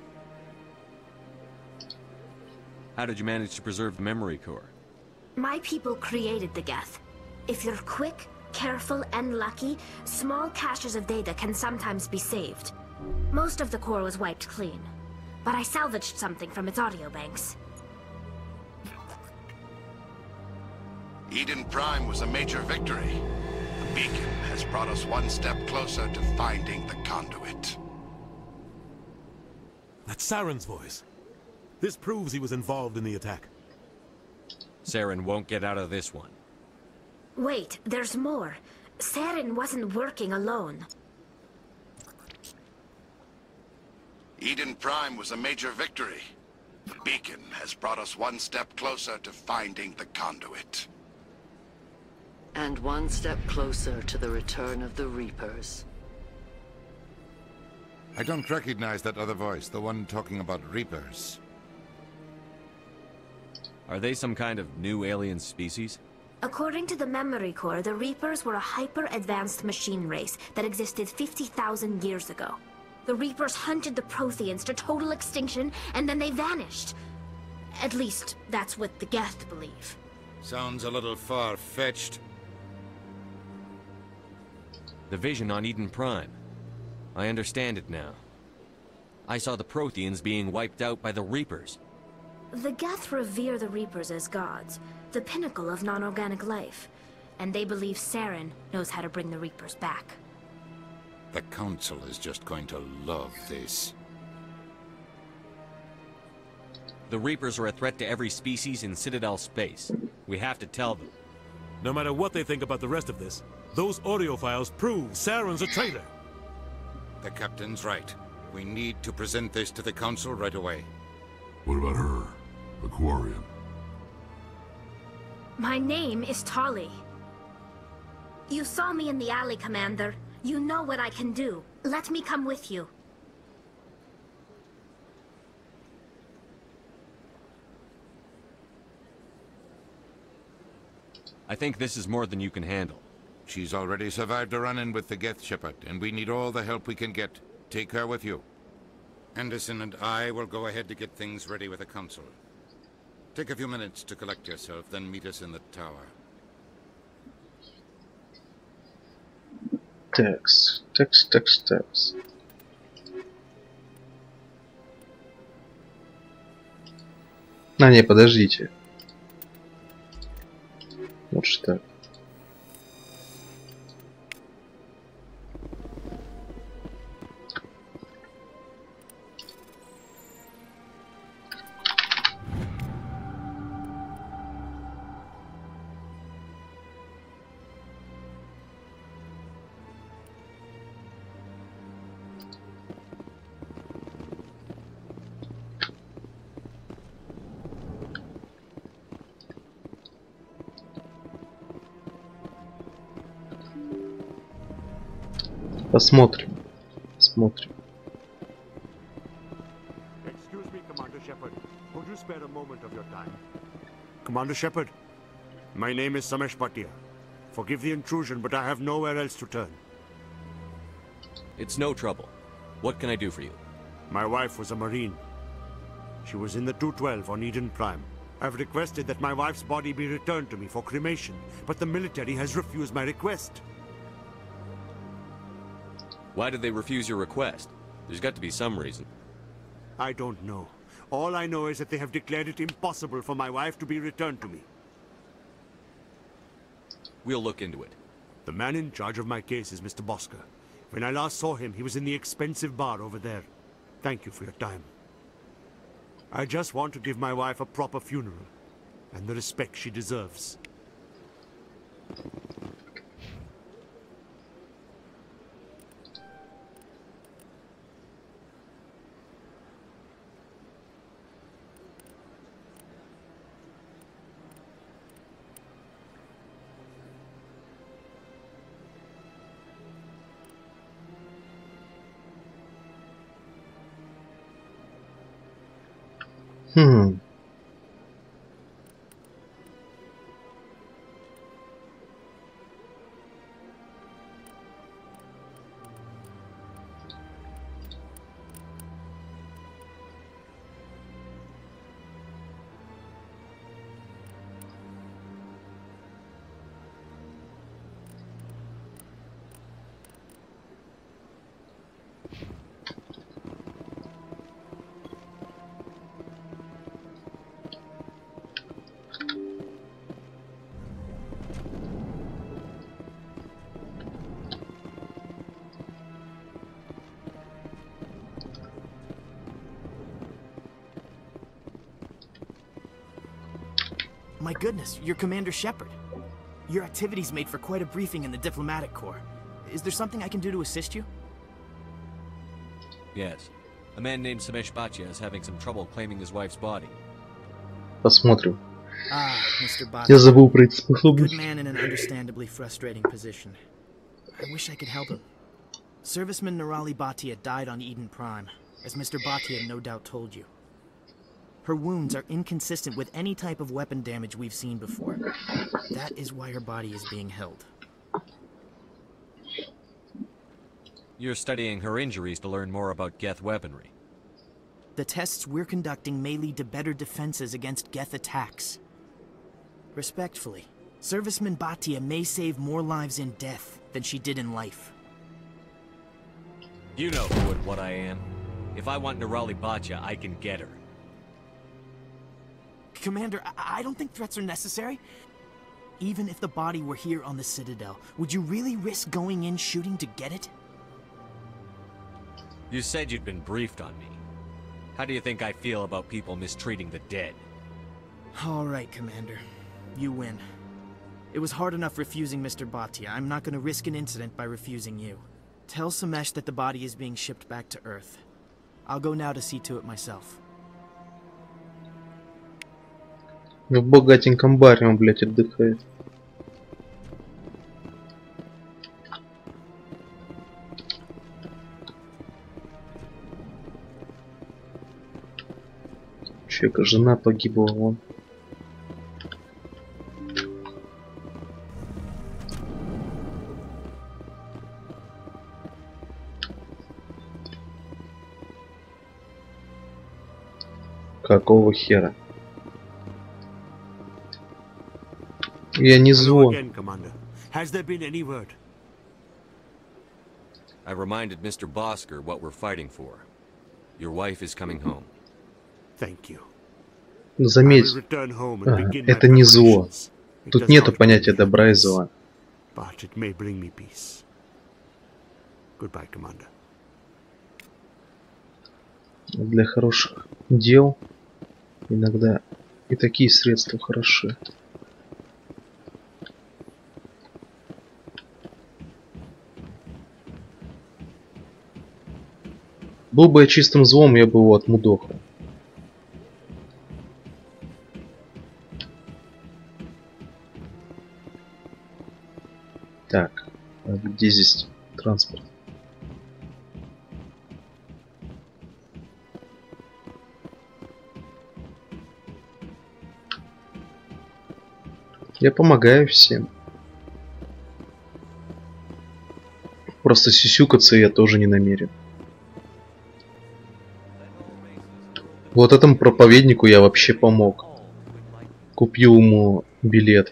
How did you manage to preserve the memory core? My people created the Geth. If you're quick, careful, and lucky, small caches of data can sometimes be saved. Most of the core was wiped clean. But I salvaged something from its audio banks. Eden Prime was a major victory. The beacon has brought us one step closer to finding the conduit. That's Saren's voice. This proves he was involved in the attack. Saren won't get out of this one. Wait, there's more. Saren wasn't working alone. Eden Prime was a major victory. The beacon has brought us one step closer to finding the conduit. And one step closer to the return of the Reapers. I don't recognize that other voice, the one talking about Reapers. Are they some kind of new alien species? According to the Memory Core, the Reapers were a hyper-advanced machine race that existed 50,000 years ago. The Reapers hunted the Protheans to total extinction, and then they vanished. At least, that's what the Geth believe. Sounds a little far-fetched. The vision on Eden Prime. I understand it now. I saw the Protheans being wiped out by the Reapers. The Geth revere the Reapers as gods, the pinnacle of non-organic life, and they believe Saren knows how to bring the Reapers back. The Council is just going to love this. The Reapers are a threat to every species in Citadel space. We have to tell them. No matter what they think about the rest of this, those audio files prove Saren's a traitor. The Captain's right. We need to present this to the Council right away. What about her? Aquarian. My name is Tali. You saw me in the alley, Commander. You know what I can do. Let me come with you. I think this is more than you can handle. She's already survived a run-in with the Geth, Shepard, and we need all the help we can get. Take her with you. Anderson and I will go ahead to get things ready with the Council. Take a few minutes to collect yourself, then meet us in the tower. Text. А, не, подождите. Лучше так. Посмотрим. Смотрим. Excuse me, Commander Shepard. Could you spare a moment of your time? Commander Shepard, my name is Samesh Bhatia. Forgive the intrusion, but I have nowhere else to turn. It's no trouble. What can I do for you? My wife was a Marine. She was in the 212 on Eden Prime. I've requested that my wife's body be returned to me for cremation, but the military has refused my request. Why did they refuse your request? There's got to be some reason. I don't know. All I know is that they have declared it impossible for my wife to be returned to me. We'll look into it. The man in charge of my case is Mr. Bosker. When I last saw him, he was in the expensive bar over there. Thank you for your time. I just want to give my wife a proper funeral, and the respect she deserves. My goodness, you're Commander Shepard. Your activities made for quite a briefing in the diplomatic corps. Is there something I can do to assist you? Yes. A man named Samesh Bhatia is having some trouble claiming his wife's body. Посмотрим. Ah, Mr. Bhatia. Я забыл про эти способности. Good man in an understandably frustrating position. I wish I could help him. Serviceman Nirali Bhatia died on Eden Prime, as Mr. Bhatia no doubt told you. Her wounds are inconsistent with any type of weapon damage we've seen before. That is why her body is being held. You're studying her injuries to learn more about Geth weaponry. The tests we're conducting may lead to better defenses against Geth attacks. Respectfully, Serviceman Bhatia may save more lives in death than she did in life. You know who and what I am. If I want Nirali Bhatia, I can get her. Commander, I don't think threats are necessary. Even if the body were here on the Citadel, would you really risk going in shooting to get it? You said you'd been briefed on me. How do you think I feel about people mistreating the dead? All right, Commander. You win. It was hard enough refusing Mr. Bhatia. I'm not going to risk an incident by refusing you. Tell Samesh that the body is being shipped back to Earth. I'll go now to see to it myself. В богатеньком баре он, блядь, отдыхает. Человека жена погибла, вон. Какого хера? Я не зло. Has there been any word? I reminded Mr. Bosker what we're fighting for. Your wife is coming home. Thank you. Заметь, это не зло. Тут нету понятия добра и зла. But it may bring me peace. Goodbye, Commander. Для хороших дел иногда и такие средства хороши. Был бы я чистым злом, я бы его отмудохал. Так, а где здесь транспорт? Я помогаю всем. Просто сисюкаться я тоже не намерен. Вот этому проповеднику я вообще помог. Купил ему билет.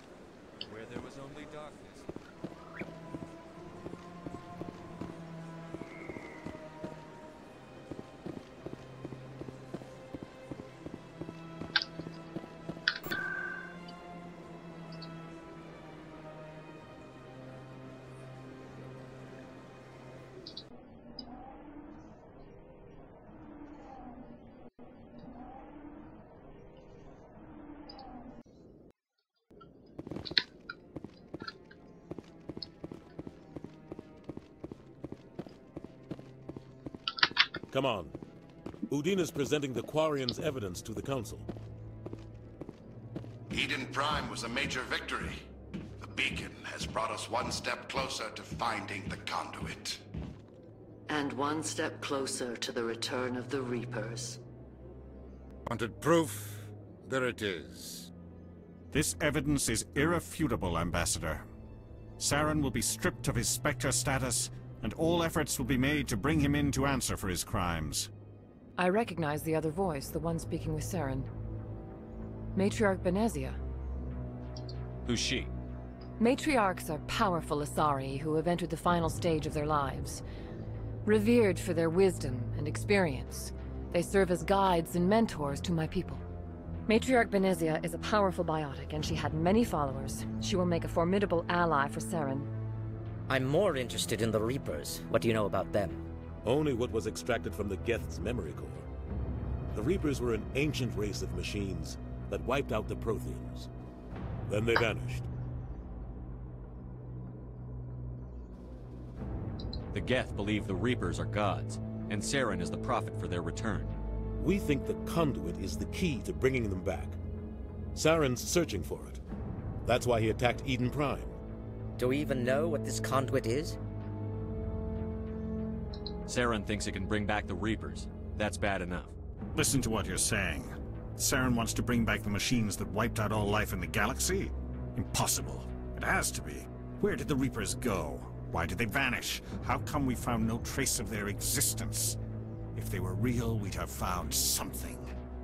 Come on. Udine is presenting the Quarians' evidence to the Council. Eden Prime was a major victory. The beacon has brought us one step closer to finding the conduit. And one step closer to the return of the Reapers. Wanted proof? There it is. This evidence is irrefutable, Ambassador. Saren will be stripped of his Spectre status, and all efforts will be made to bring him in to answer for his crimes. I recognize the other voice, the one speaking with Saren. Matriarch Benezia. Who's she? Matriarchs are powerful Asari who have entered the final stage of their lives. Revered for their wisdom and experience, they serve as guides and mentors to my people. Matriarch Benezia is a powerful biotic, and she had many followers. She will make a formidable ally for Saren. I'm more interested in the Reapers. What do you know about them? Only what was extracted from the Geth's memory core. The Reapers were an ancient race of machines that wiped out the Protheans. Then they vanished. The Geth believe the Reapers are gods, and Saren is the prophet for their return. We think the conduit is the key to bringing them back. Saren's searching for it. That's why he attacked Eden Prime. Do we even know what this conduit is? Saren thinks it can bring back the Reapers. That's bad enough. Listen to what you're saying. Saren wants to bring back the machines that wiped out all life in the galaxy? Impossible. It has to be. Where did the Reapers go? Why did they vanish? How come we found no trace of their existence? If they were real, we'd have found something.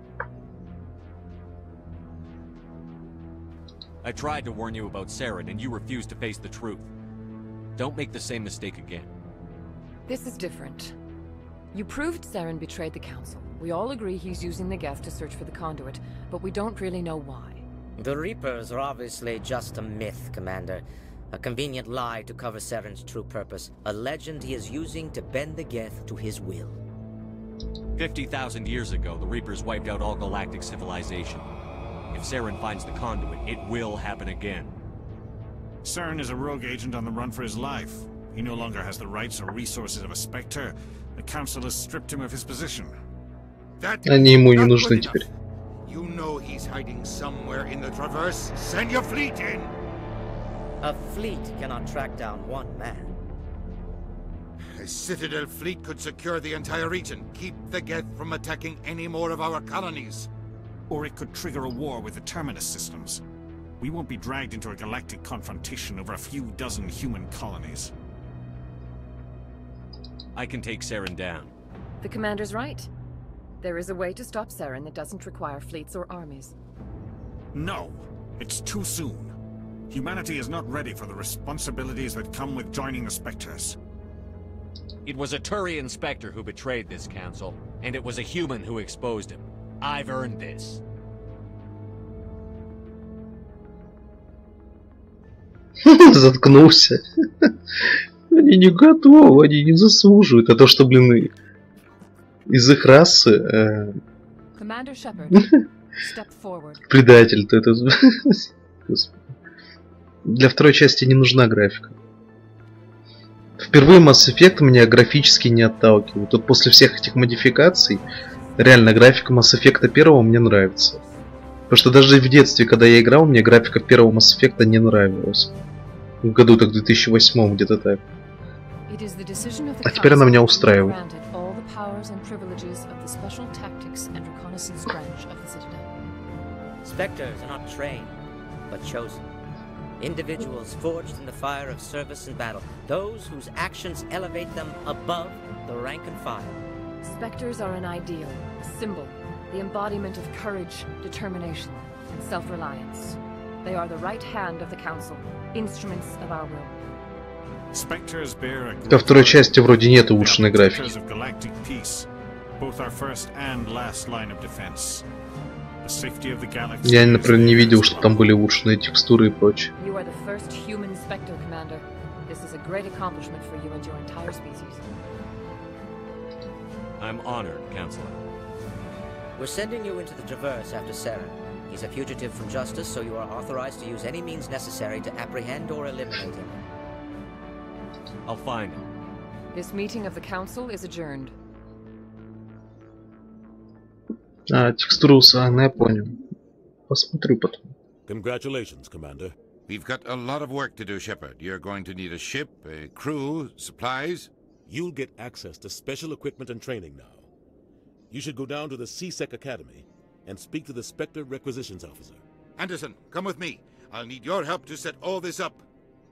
I tried to warn you about Saren, and you refused to face the truth. Don't make the same mistake again. This is different. You proved Saren betrayed the Council. We all agree he's using the Geth to search for the conduit, but we don't really know why. The Reapers are obviously just a myth, Commander. A convenient lie to cover Saren's true purpose. A legend he is using to bend the Geth to his will. 50,000 years ago, the Reapers wiped out all galactic civilization. If Saren finds the conduit, it will happen again. Saren is a rogue agent on the run for his life. He no longer has the rights or resources of a Spectre. The Council has stripped him of his position. Они ему не нужны теперь. You know he's hiding somewhere in the Traverse. Send your fleet in! A fleet cannot track down one man. A Citadel fleet could secure the entire region, keep the Geth from attacking any more of our colonies. Or it could trigger a war with the Terminus systems. We won't be dragged into a galactic confrontation over a few dozen human colonies. I can take Saren down. The Commander's right. There is a way to stop Saren that doesn't require fleets or armies. No, it's too soon. Humanity is not ready for the responsibilities that come with joining the Spectres. It was a Turian Spectre who betrayed this council, and it was a human who exposed him. I've earned this. Заткнулся. Они не готовы, они не заслуживают. А то, что, блин, из их расы предатель, то это... Для второй части не нужна графика. Впервые Mass Effect меня графически не отталкивает. Тут после всех этих модификаций реально графика Mass Effect 1 мне нравится. Потому что даже в детстве, когда я играл, мне графика первого Mass Effect не нравилась. В году так 2008 где-то так. А теперь она меня устраивает. Spectres are not trained, but chosen. Individuals forged in the fire of service and battle. Those whose actions elevate them above the rank and file. Spectres are an ideal, a symbol, the embodiment of courage, determination, and self-reliance. They are the right hand of the Council, instruments of our will. Spectres bear a Во второй части вроде нет улучшенной графики. Я, например, не видел, что там были улучшенные текстуры и прочее. You are the first human Spectre, Commander. This is a great accomplishment for you and your entire species. I'm honored, Counselor. We're sending you into the Traverse after Saren. He's a fugitive from justice, so you are authorized to use any means necessary to apprehend or eliminate him. I'll find him. This meeting of the Council is adjourned. Текстура усана, я понял. Посмотрю потом. Congratulations, Commander. We've got a lot of work to do, Shepard. You're going to need a ship, a crew, supplies. You'll get access to special equipment and training now. You should go down to the C-Sec Academy and speak to the Spectre Requisitions Officer. Anderson, come with me. I'll need your help to set all this up.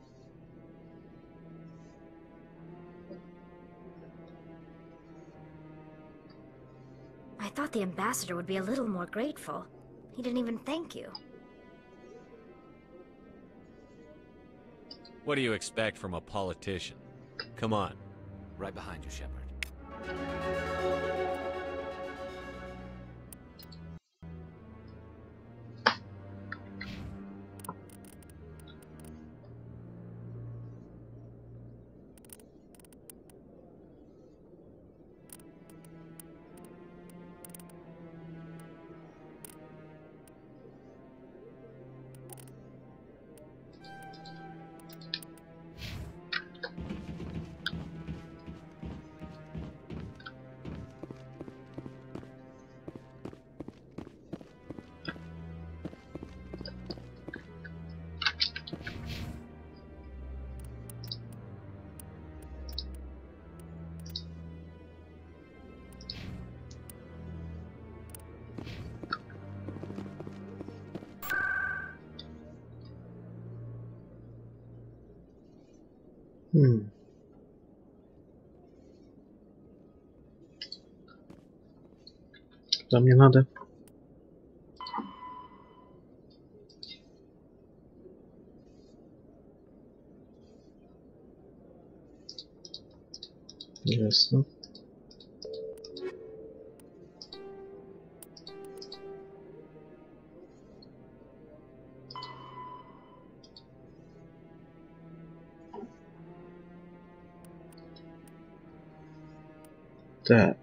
I thought the ambassador would be a little more grateful. He didn't even thank you. What do you expect from a politician? Come on. Right behind you, Shepard. Там не надо. Ясно. Так.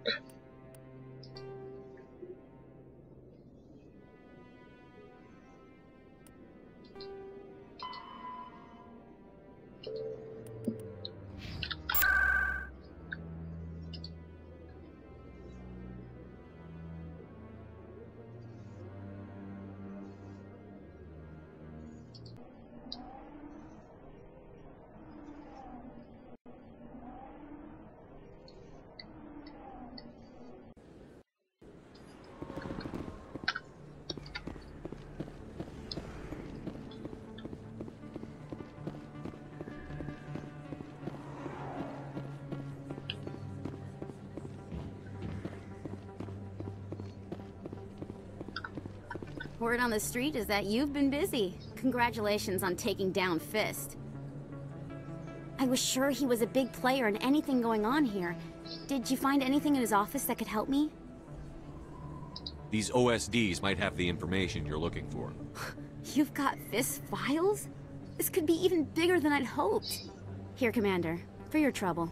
Word on the street is that you've been busy. Congratulations on taking down Fist. I was sure he was a big player in anything going on here. Did you find anything in his office that could help me? These OSDs might have the information you're looking for. You've got Fist's files? This could be even bigger than I'd hoped. Here, Commander, for your trouble.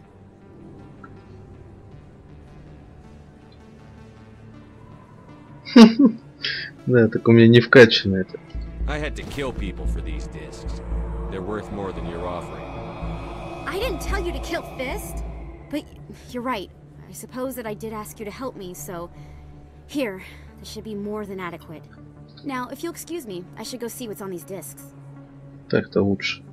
Да, так у меня не вкачано это. I had to kill people for these discs. They're worth more than you're offering. I didn't tell you to kill Fist, but you're right. I suppose that I did ask you to help me, so... Here, this should be more than adequate. Now, if you'll excuse me, I should go see what's on these discs. Так-то лучше.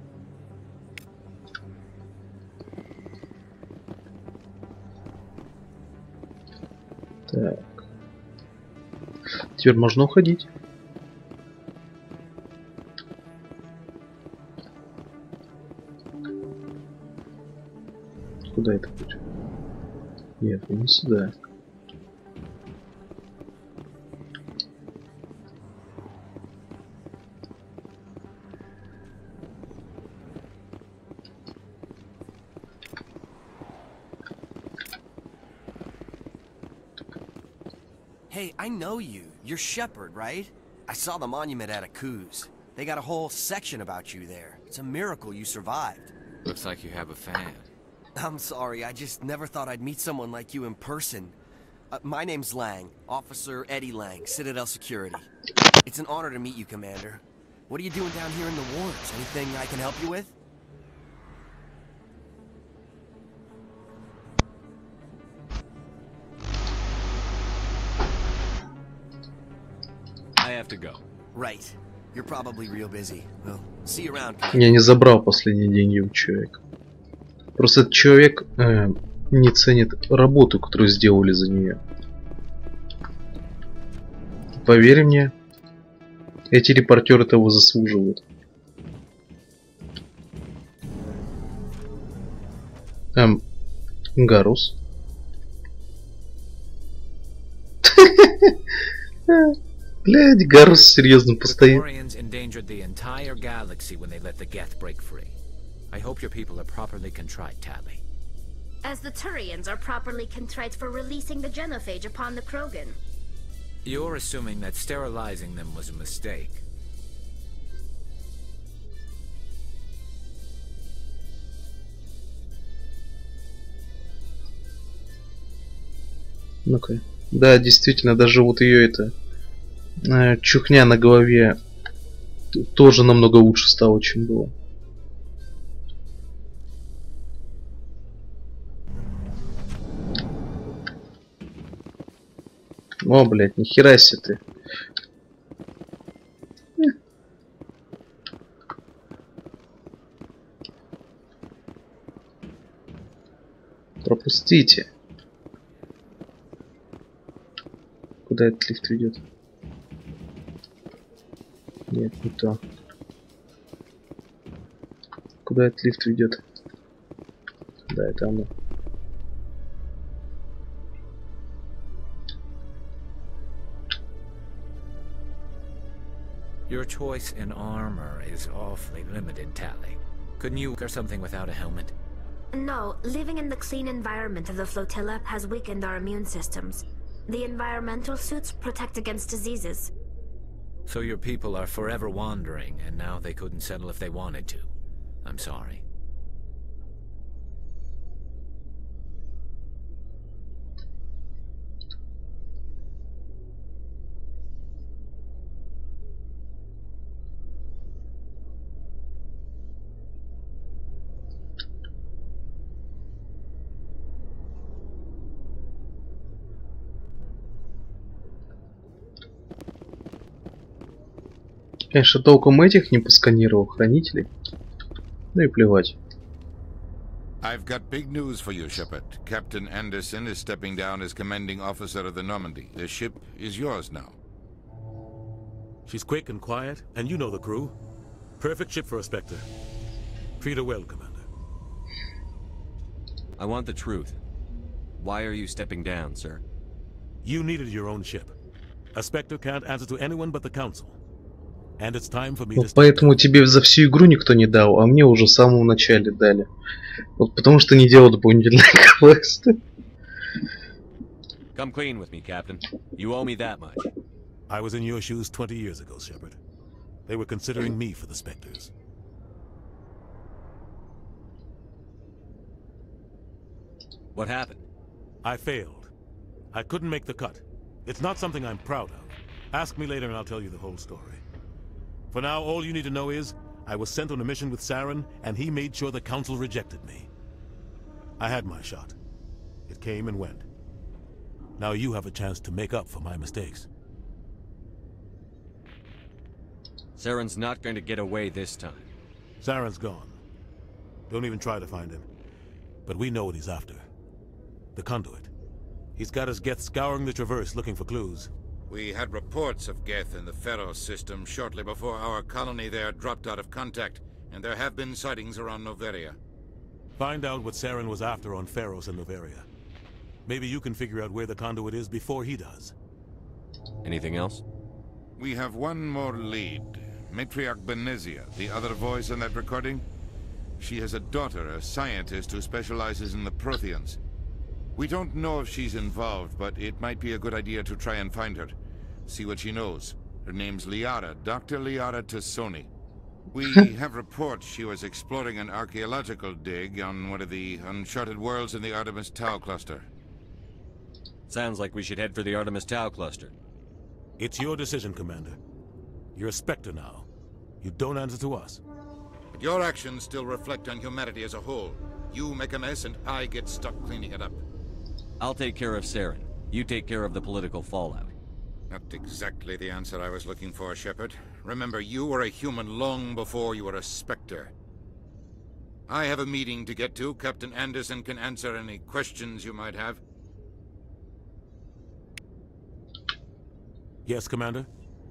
Так. Теперь можно уходить. Куда это путь? Нет, не сюда. Hey, I know you. You're Shepard, right? I saw the monument at Akuz. They got a whole section about you there. It's a miracle you survived. Looks like you have a fan. I'm sorry, I just never thought I'd meet someone like you in person. My name's Lang, Officer Eddie Lang, Citadel Security. It's an honor to meet you, Commander. What are you doing down here in the wards? Anything I can help you with? I have to go. Right. You're probably real busy. Well, see you around. Я не забрал последние деньги у человека. Просто этот человек не ценит работу, которую сделали за нее. Поверь мне, эти репортеры того заслуживают. Гарус. Блядь, Гарус серьезно постоит. Endangered the entire galaxy when they let the Geth break free. I hope your people are properly contrite, Tali. As the Turians are properly contrite for releasing the genophage upon the Krogan. You're assuming that sterilizing them was a mistake. Ну-ка. Да, действительно, даже вот ее это чухня на голове тоже намного лучше стало, чем было. О, блядь, нихера себе ты. Пропустите. Куда этот лифт ведет? Нет, не то. Куда этот лифт ведет? это оно. Your choice in armor is awfully limited, Tali. Couldn't you wear something without a helmet? No, living in the clean environment of the flotilla has weakened our immune systems. The environmental suits protect against diseases. So your people are forever wandering, and now they couldn't settle if they wanted to. I'm sorry. Конечно, толком этих не посканировал, хранителей. Ну и плевать. I've got big news for you, Shepard. Captain Anderson is stepping down as commanding officer of the Normandy. The ship is yours now. She's quick and quiet, and you know the crew. Perfect ship for a Spectre. Treat her well, Commander. I want the truth. Why are you stepping down, sir? You needed your own ship. A Spectre can't answer to anyone but the Council. And it's time for me to... Поэтому тебе за всю игру никто не дал, а мне уже в самом начале дали. Вот потому что не делал дополнительные квесты. Come clean with me, Captain. You owe me that much. I was in your shoes 20 years ago, Shepard. They were considering me for the Spectres. What happened? I failed. I couldn't make the cut. It's not something I'm proud of. Ask me later and I'll tell you the whole story. For now, all you need to know is, I was sent on a mission with Saren, and he made sure the Council rejected me. I had my shot. It came and went. Now you have a chance to make up for my mistakes. Saren's not going to get away this time. Saren's gone. Don't even try to find him. But we know what he's after. The Conduit. He's got us Geth scouring the Traverse looking for clues. We had reports of Geth in the Pharaoh system shortly before our colony there dropped out of contact, and there have been sightings around Noveria. Find out what Saren was after on Pharos and Noveria. Maybe you can figure out where the Conduit is before he does. Anything else? We have one more lead. Matriarch Benezia, the other voice in that recording. She has a daughter, a scientist who specializes in the Protheans. We don't know if she's involved, but it might be a good idea to try and find her. See what she knows. Her name's Liara, Dr. Liara Tassoni. We have reports she was exploring an archaeological dig on one of the uncharted worlds in the Artemis Tau cluster. Sounds like we should head for the Artemis Tau cluster. It's your decision, Commander. You're a Spectre now. You don't answer to us. But your actions still reflect on humanity as a whole. You make a mess and I get stuck cleaning it up. I'll take care of Saren. You take care of the political fallout. Not exactly the answer I was looking for, Shepard. Remember, you were a human long before you were a Spectre. I have a meeting to get to. Captain Anderson can answer any questions you might have. Yes, Commander?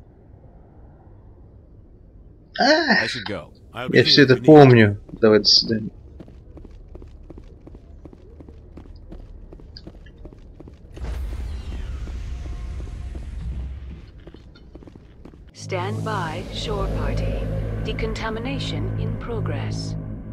I should go. Я все это помню. Давай, до свидания. Stand by, shore party. Decontamination in progress.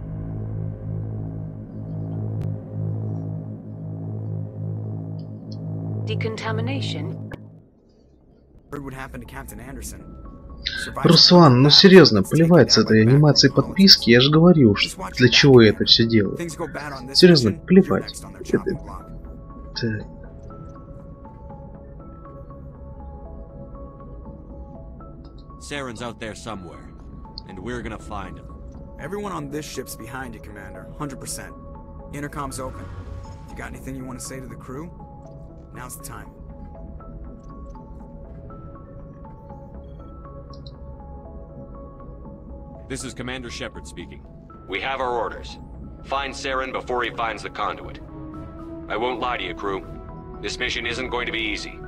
Decontamination. Heard what happened to Captain Anderson. Руслан, ну серьезно, плевать с этой анимацией подписки, я же говорю, для чего я это все делаю. Серьезно, плевать. Так. Saren's out there somewhere, and we're gonna find him. Everyone on this ship's behind you, Commander. 100%. Intercom's open. If you got anything you want to say to the crew, now's the time. This is Commander Shepard speaking. We have our orders. Find Saren before he finds the conduit. I won't lie to you, crew. This mission isn't going to be easy.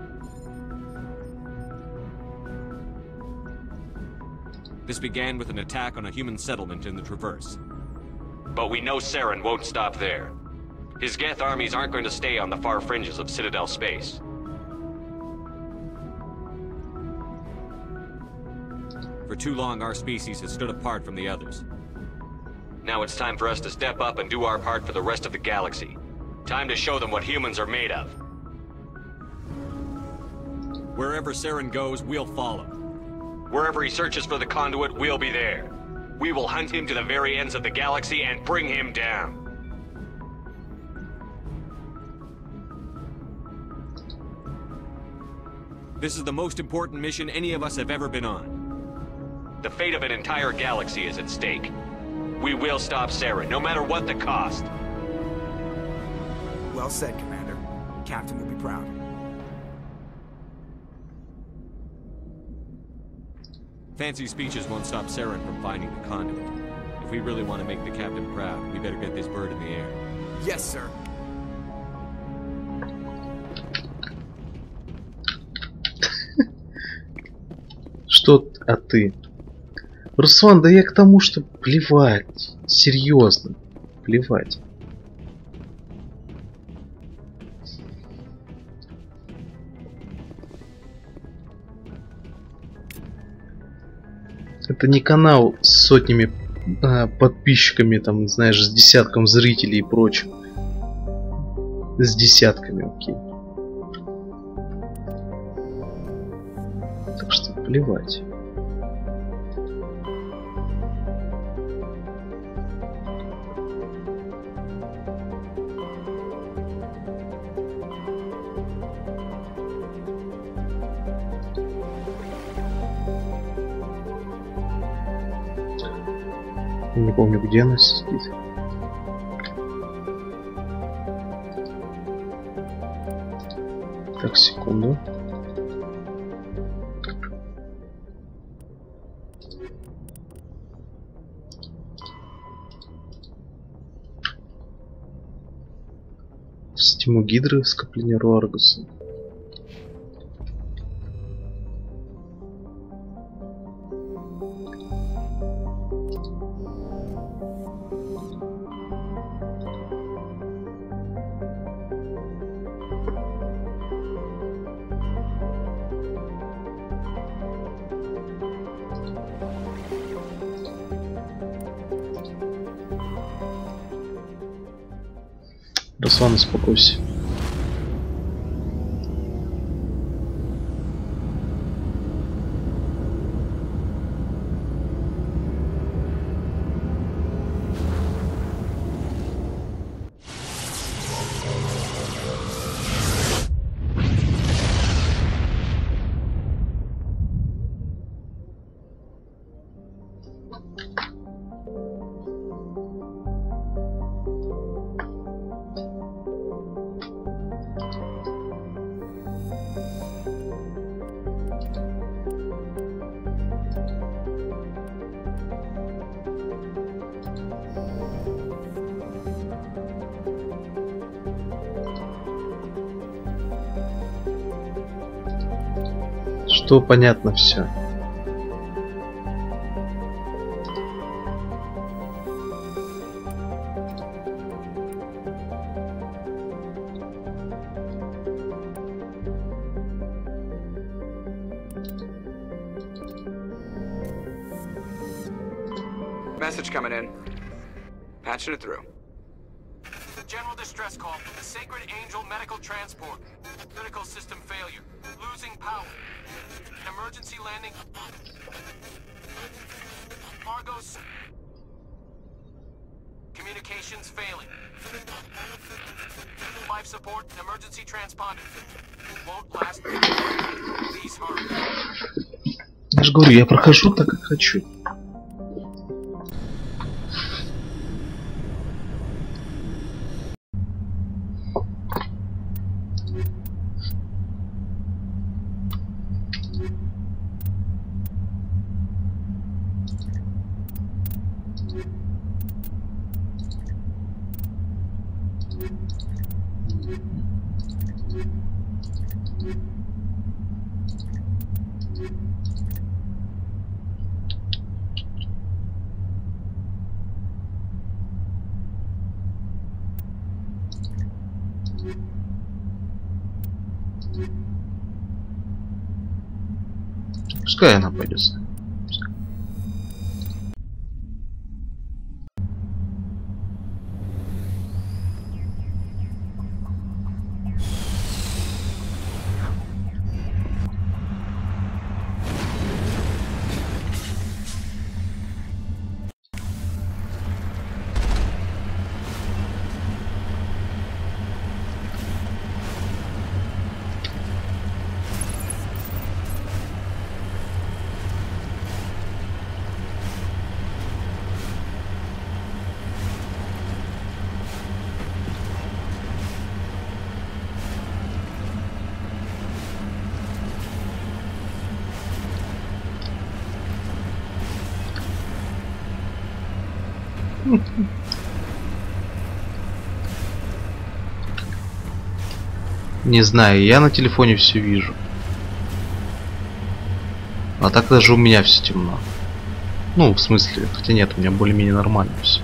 This began with an attack on a human settlement in the Traverse. But we know Saren won't stop there. His Geth armies aren't going to stay on the far fringes of Citadel space. For too long, our species has stood apart from the others. Now it's time for us to step up and do our part for the rest of the galaxy. Time to show them what humans are made of. Wherever Saren goes, we'll follow. Wherever he searches for the conduit, we'll be there. We will hunt him to the very ends of the galaxy and bring him down. This is the most important mission any of us have ever been on. The fate of an entire galaxy is at stake. We will stop Saren, no matter what the cost. Well said, Commander. Captain will be proud. Fancy speeches won't stop Saren from finding the conduit. If we really want to make the captain proud, we better get this bird in the air. Yes, sir. Что, а ты? Руслан, да я к тому, что плевать. Серьезно. Плевать. Это не канал с сотнями подписчиками, там, знаешь, с десятком зрителей и прочим. С десятками, окей. Так что плевать. Не помню, где она сидит. Так, секунду. Систему Гидры, скопление Руаргуса. Руслан, успокойся. Что понятно все. Message coming in. Patching it through. General distress call from the Sacred Angel Medical Transport. Critical system failure. Losing power. Emergency landing. Argos. Communications failing. Life support and emergency transponder. Won't last. Please hurry. Я же говорю, я прохожу так, как хочу. Пускай она пойдет. Не знаю, я на телефоне все вижу. А так даже у меня все темно. Ну, в смысле, хотя нет, у меня более-менее нормально все.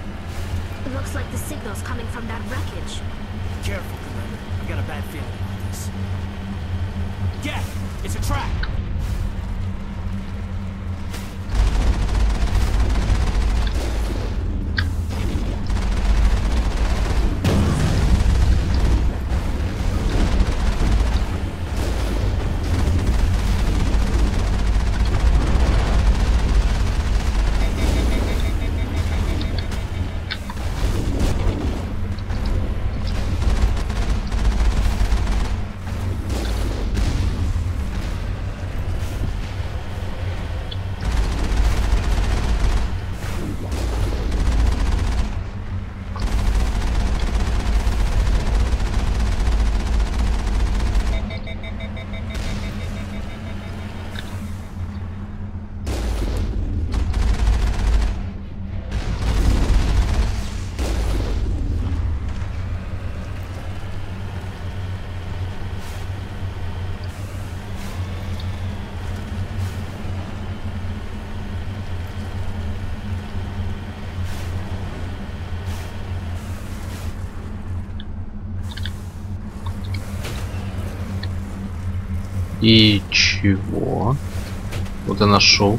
И чего? Вот я нашел.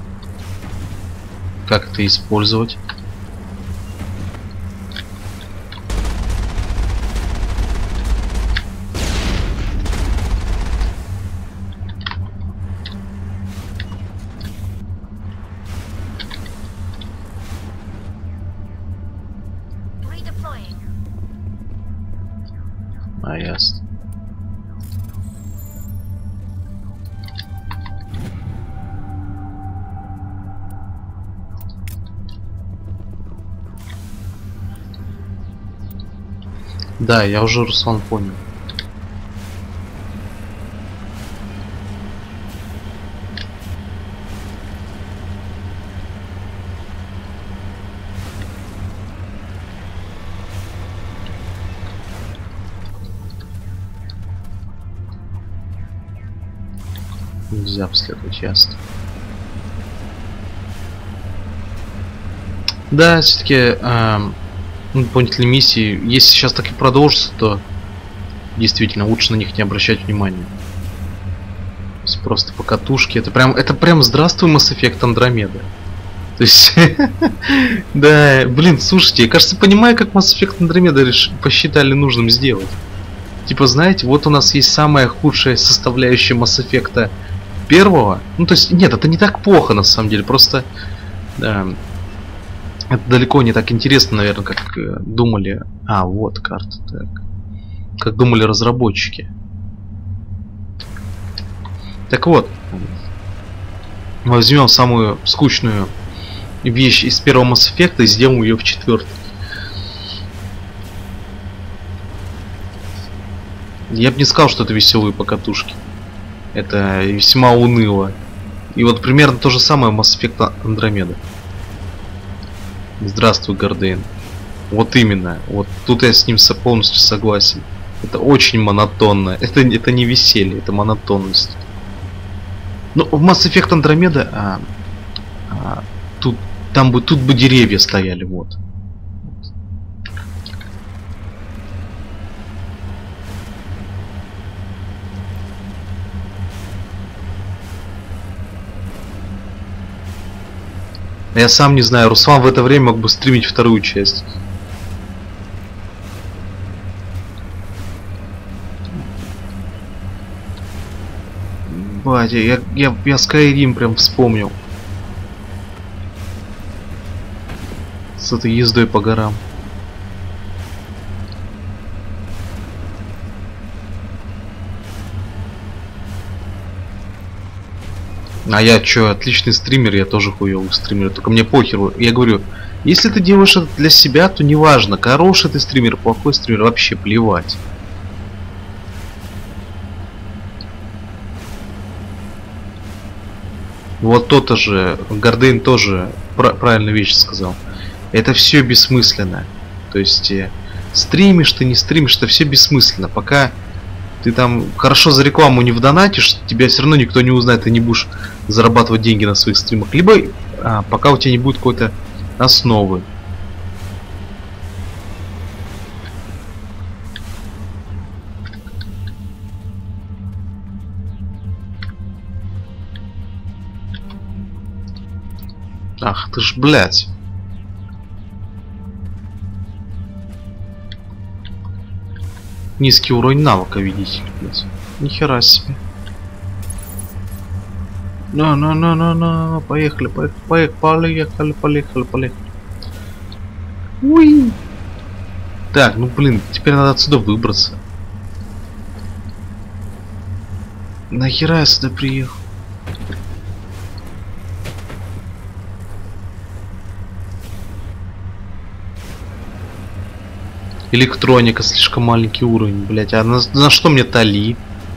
Как это использовать? А, ясно. Да, я уже, Руслан, понял. Нельзя обследовать, ясно. Да, все-таки дополнительные миссии, если сейчас так и продолжится, то действительно лучше на них не обращать внимания. То есть просто по катушке. Это прям здравствуй, Mass Effect Andromeda. То есть, да, блин, слушайте, я, кажется, понимаю, как Mass Effect Andromeda посчитали нужным сделать. Типа, знаете, вот у нас есть самая худшая составляющая Mass Effect первого. Ну, то есть, нет, это не так плохо, на самом деле, просто... это далеко не так интересно, наверное, как думали... А, вот карта, так. Как думали разработчики. Так вот. Возьмем самую скучную вещь из первого Mass Effect и сделаем ее в четвертый. Я бы не сказал, что это веселые покатушки. Это весьма уныло. И вот примерно то же самое Mass Effect Andromeda. Здравствуй, Гордейн. Вот именно. Вот тут я с ним полностью согласен. Это очень монотонно. Это не веселье, это монотонность. Но в Mass Effect Andromeda тут бы деревья стояли, вот. Я сам не знаю, Руслан в это время мог бы стримить вторую часть. Батя, я Skyrim прям вспомнил. С этой ездой по горам. А я чё, отличный стример, я тоже хуёвый стример, только мне похеру. Я говорю, если ты делаешь это для себя, то неважно, хороший ты стример, плохой стример, вообще плевать. Вот то-то же, Гордейн тоже правильную вещь сказал. Это все бессмысленно. То есть, стримишь ты, не стримишь, это все бессмысленно. Пока ты там хорошо за рекламу не вдонатишь, тебя все равно никто не узнает, ты не будешь зарабатывать деньги на своих стримах. Либо пока у тебя не будет какой-то основы. Ах ты ж, блядь. Низкий уровень навыка, видите, блядь. Нихера себе. На, поехали. Уи. Так, ну блин, теперь надо отсюда выбраться. Нахера я сюда приехал? Электроника, слишком маленький уровень, блять. А на что мне Тали?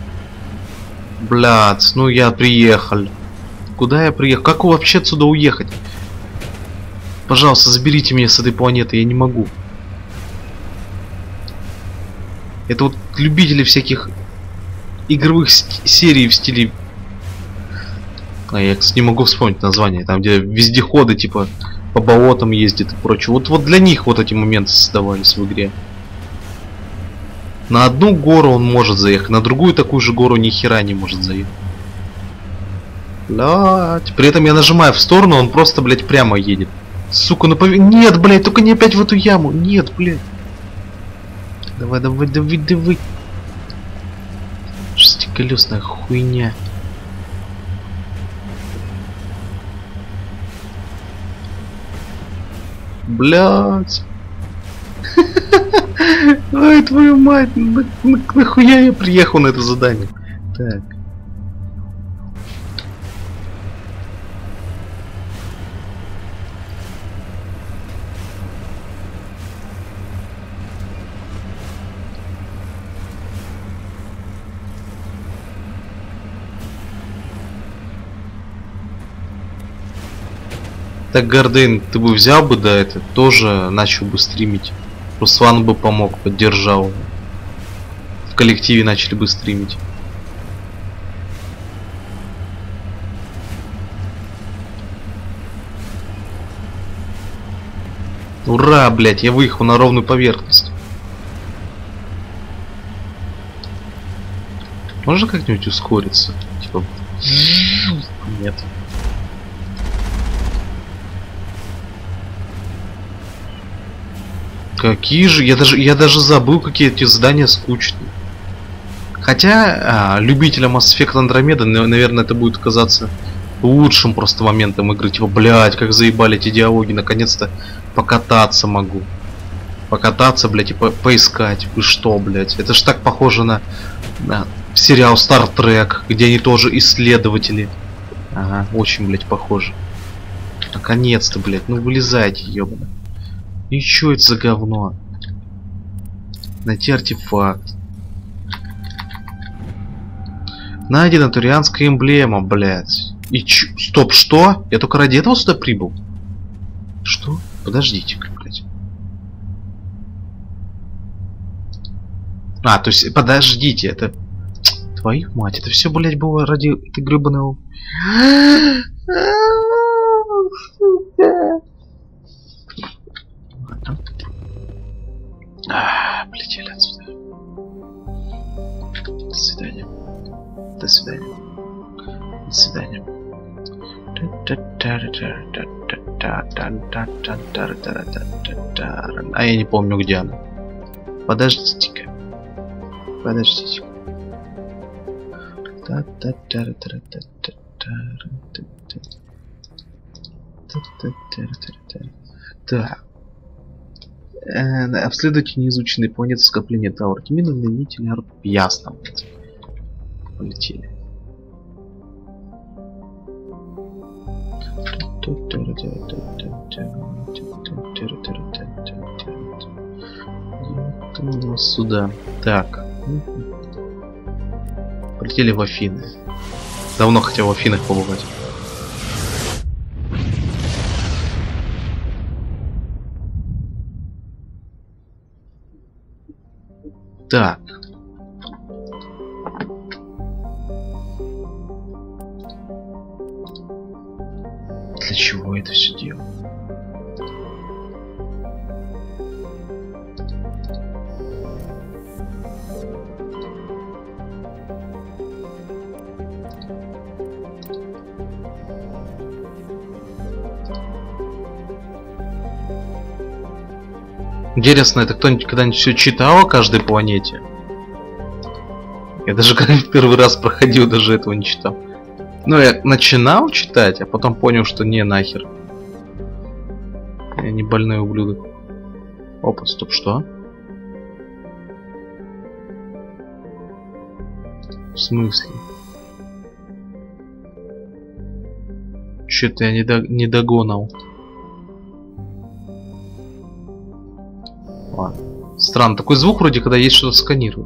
Блядь, ну я приехал. Куда я приехал? Как вообще отсюда уехать? Пожалуйста, заберите меня с этой планеты, я не могу. Это вот любители всяких игровых серий в стиле... я, кстати, не могу вспомнить название. Там, где вездеходы, типа, по болотам ездят и прочее. Вот для них вот эти моменты создавались в игре. На одну гору он может заехать, на другую такую же гору ни хера не может заехать. Блять. При этом я нажимаю в сторону, он просто, блять, прямо едет. Сука, ну нет, блять, только не опять в эту яму. Нет, блять. Давай. Шестиколесная хуйня. Блять. Ой, твою мать, нахуя я приехал на это задание? Так. Так, Гордейн, ты бы взял бы, да, это тоже начал бы стримить. Руслан бы помог, поддержал. В коллективе начали бы стримить. Ура, блять, я выехал на ровную поверхность. Можно как-нибудь ускориться? Типа... Нет. Какие же... Я даже забыл, какие эти задания скучные. Хотя, любителям Mass Effect Andromeda, наверное, это будет казаться лучшим просто моментом игры. Типа, блядь, как заебали эти диалоги. Наконец-то покататься могу. Покататься, блядь, и поискать. Вы что, блядь? Это ж так похоже на сериал Star Trek, где они тоже исследователи. Ага, очень, блядь, похоже. Наконец-то, блядь, ну вылезайте, ёбана. И чё это за говно? Найти артефакт. Найдена турианская эмблема, блядь. И чё? Стоп, что? Я только ради этого сюда прибыл? Что? Подождите-ка, блядь. А, то есть, подождите, это... Твою мать, это все, блядь, было ради этой гребаного... Полетели отсюда. До свидания. До свидания. До свидания. А я не помню, где она. Подождите-ка. Подождите-ка. Так. Обследуйте неизученные планеты скопления Тауэр Тимина, найдите Арп. Ясно. Полетели. У нас сюда. Так. Полетели в Афины. Давно хотел в Афинах побывать. Так. Для чего это все делаю? Интересно, это кто-нибудь когда-нибудь все читал о каждой планете? Я даже когда в первый раз проходил, даже этого не читал. Ну, я начинал читать, а потом понял, что не нахер. Я не больной ублюдок. Опа, стоп, что? В смысле? Что-то я не догонал. Ладно. Странно, такой звук вроде, когда есть что-то сканировать.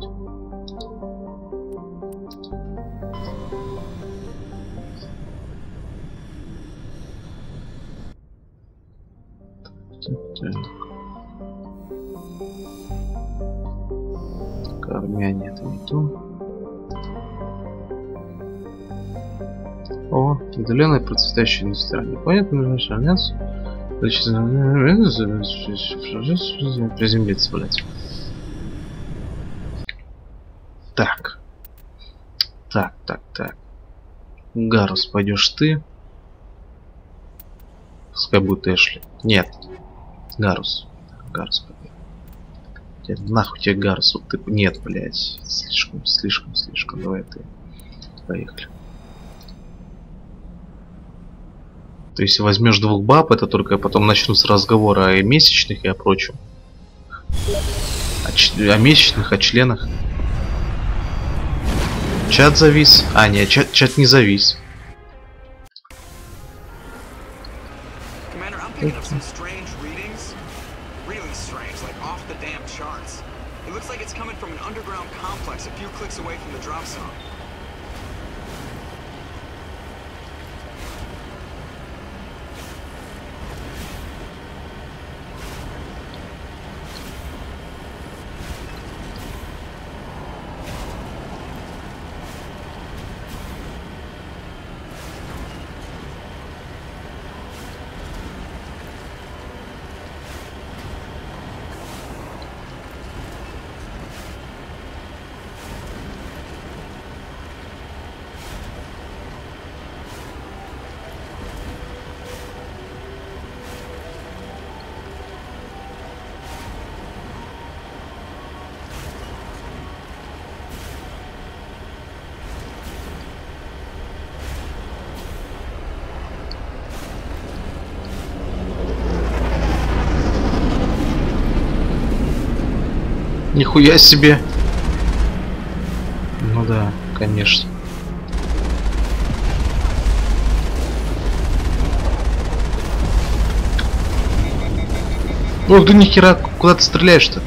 Так, армяне, это не то. О, удаленная процветающая индустриальная планета, ближайший альянс. Приземлиться, блять. Так. Так. Гарус, пойдешь ты. Пускай будет Эшли. Нет. Гарус, пойдет. Нахуй тебе Гарус, вот ты. Нет, блять. Слишком. Давай ты. Поехали. То есть возьмешь двух баб, это только потом начнутся разговоры о месячных и о прочем. О месячных, о членах. Чат завис. А, нет, чат не завис. Нихуя себе. Ну да, конечно. Ох, да нихера, куда ты стреляешь-то?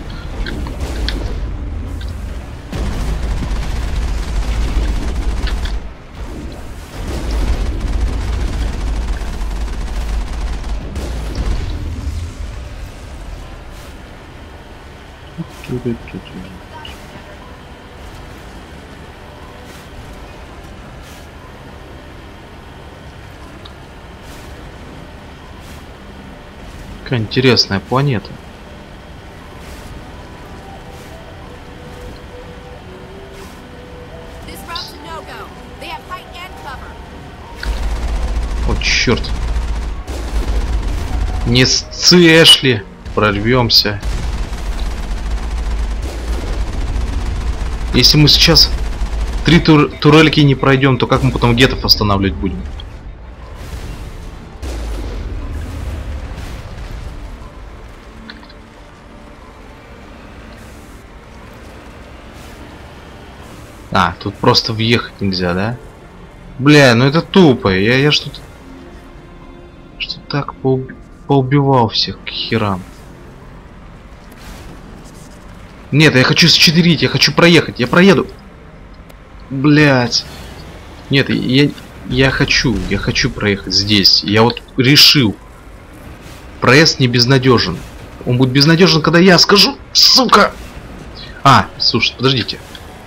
Какая интересная планета. О, черт. Не с Эшли. Прорвемся. Если мы сейчас 3 турельки не пройдем, то как мы потом гетов останавливать будем? А, тут просто въехать нельзя, да? Бля, ну это тупо. Я что-то... Что так поубивал всех к херам. Нет, я хочу счетырить, я хочу проехать. Я проеду. Блять. Нет, я хочу проехать здесь. Я вот решил. Проезд не безнадежен. Он будет безнадежен, когда я скажу, сука. А, слушай, подождите.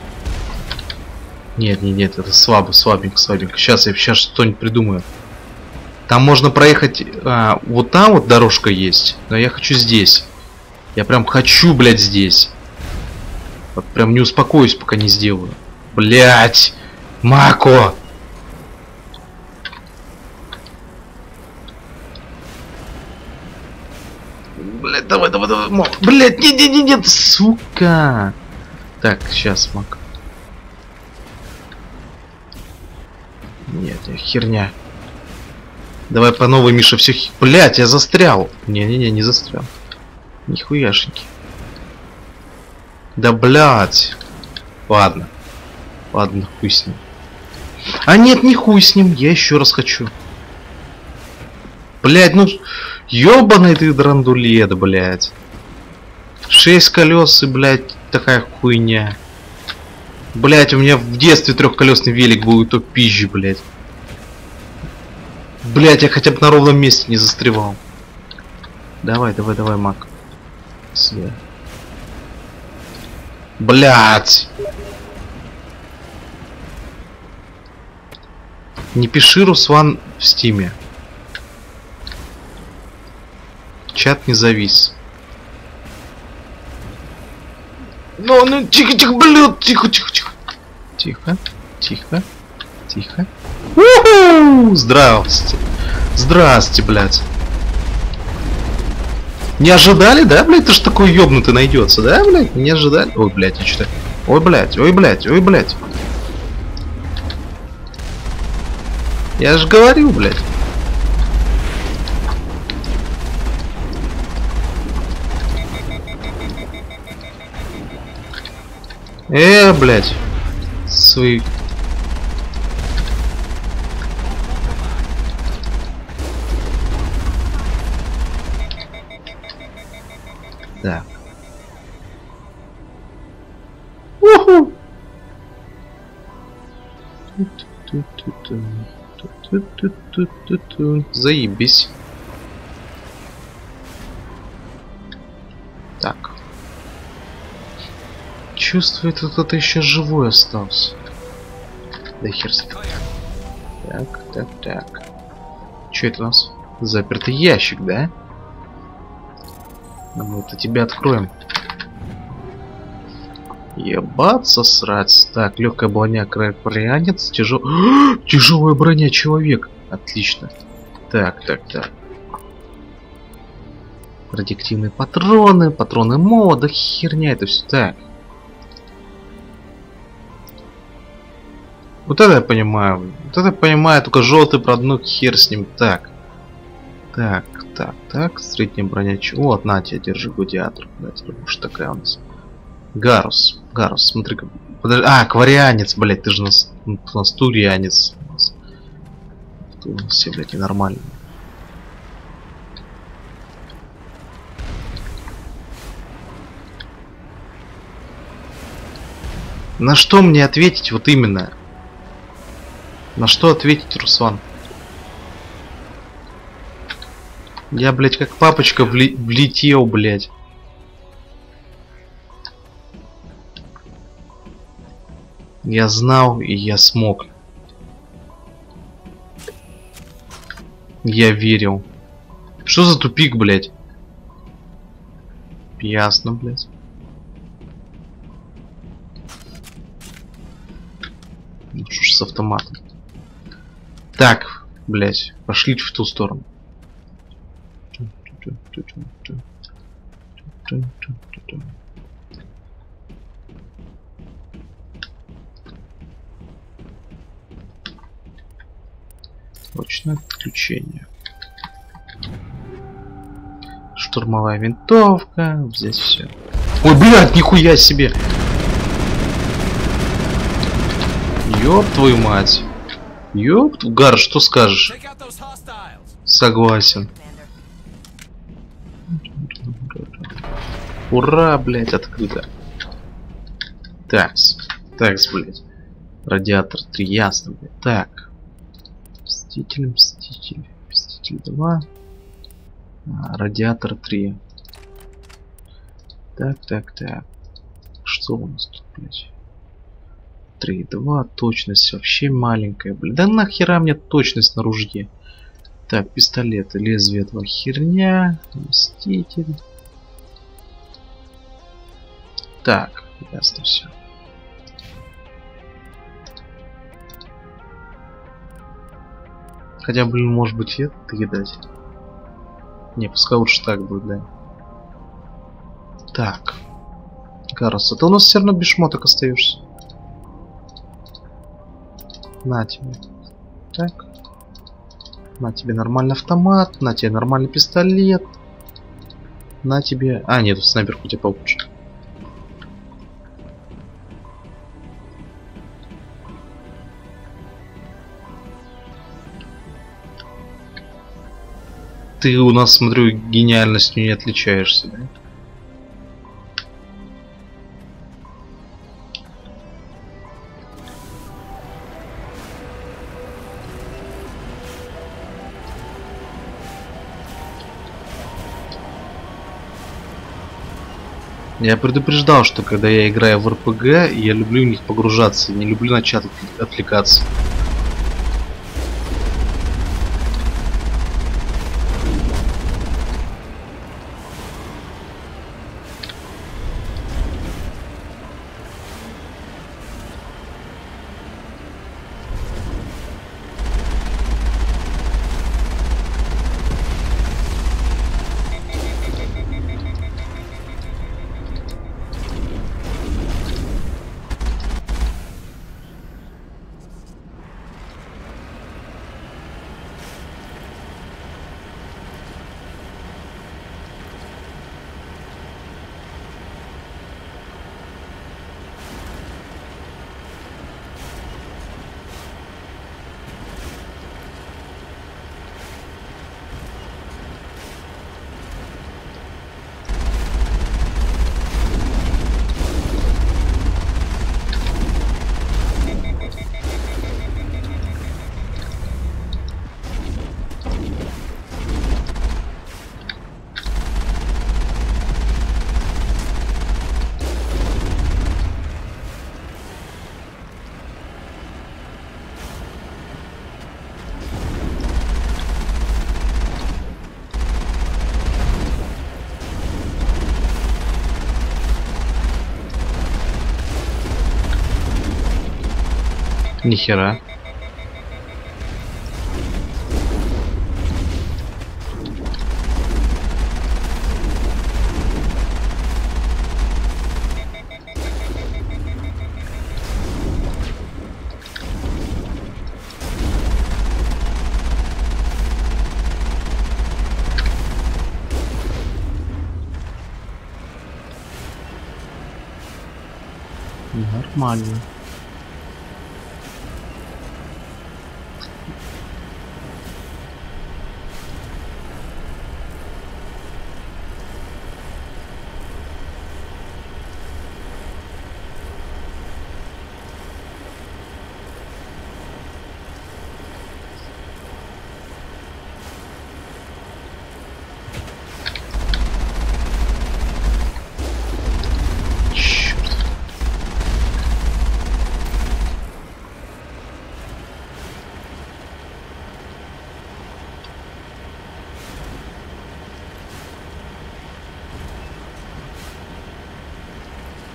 Нет, это слабенько. Сейчас я что-нибудь придумаю. Там можно проехать, вот там вот дорожка есть, но я хочу здесь. Я прям хочу, блядь, здесь. Вот прям не успокоюсь, пока не сделаю. Блядь, Мако! Блядь, давай. Блядь, нет, сука! Так, сейчас, Мако. Нет, херня. Давай по новой, Миша, все. Блять, я застрял. Не застрял. Нихуяшеньки. Да блять. Ладно, хуй с ним. А нет, не хуй с ним. Я еще раз хочу. Блять, ну ёбаный ты драндулет, блять. 6 колес и, блять, такая хуйня. Блять, у меня в детстве трехколесный велик был, и то пизжи, блять. Блять, я хотя бы на ровном месте не застревал. Давай, Мак. Блять. Не пиши, Руслан, в стиме. Чат не завис. Ну, тихо, блядь, тихо. Тихо. У-ху! Здрасте, блядь. Не ожидали, да, блядь? Ты ж такой ёбнутый найдется, да, блядь? Не ожидали? Ой, блядь, я что-то... Ой, блядь. Я же говорил, блядь. Блядь. Свои... Да. Уху! Заебись. Так. Чувствует, кто-то еще живой остался. Да хер с ним. Так. Что это у нас? Запертый ящик, да? Мы это тебя откроем. Ебаться срать. Так, легкая броня, крайприанец, тяжелая броня, человек. Отлично. Так. Радиоактивные патроны мода, херня это все. Так. Вот это я понимаю. Только желтый продукт, хер с ним. Так. Средняя броня. Вот, на тебе, держи гладиатор. Что такая у нас? Гарус, смотри-ка. Подожди. А, кварианец, блядь, ты же у нас турианец. Все, блядь, ненормально. На что мне ответить вот именно? На что ответить, Руслан? Я, блядь, как папочка влетел, блядь. Я знал, и я смог. Я верил. Что за тупик, блядь? Ясно, блядь. Ну что ж с автоматом. Так, Блять, пошли в ту сторону. Точное отключение. Штурмовая винтовка. Взять все. Ой, блядь, нихуя себе! Ёб твою мать. Ёб, Гар, что скажешь? Согласен. Ура, блядь, открыто. Такс. Такс, блядь. Радиатор 3, ясно, блядь. Так. Мститель, Мститель. Мститель 2. Радиатор 3. Так, так, так. Что у нас тут, блядь? 3,2. Точность вообще маленькая, блядь. Да нахера мне точность на ружье? Так, пистолеты. Лезвие 2. Херня. Мститель. Так, ясно все. Хотя, блин, может быть, это кидать. Не, пускай лучше так будет, да. Так. Кажется, ты у нас все равно без шмоток остаешься. На тебе. Так. На тебе нормальный автомат. На тебе нормальный пистолет. На тебе... А, нет, снайперку тебе получше. Ты у нас, смотрю, гениальностью не отличаешься, да? Я предупреждал, что когда я играю в РПГ, я люблю в них погружаться, не люблю на чат отвлекаться. Нихера. Нормально.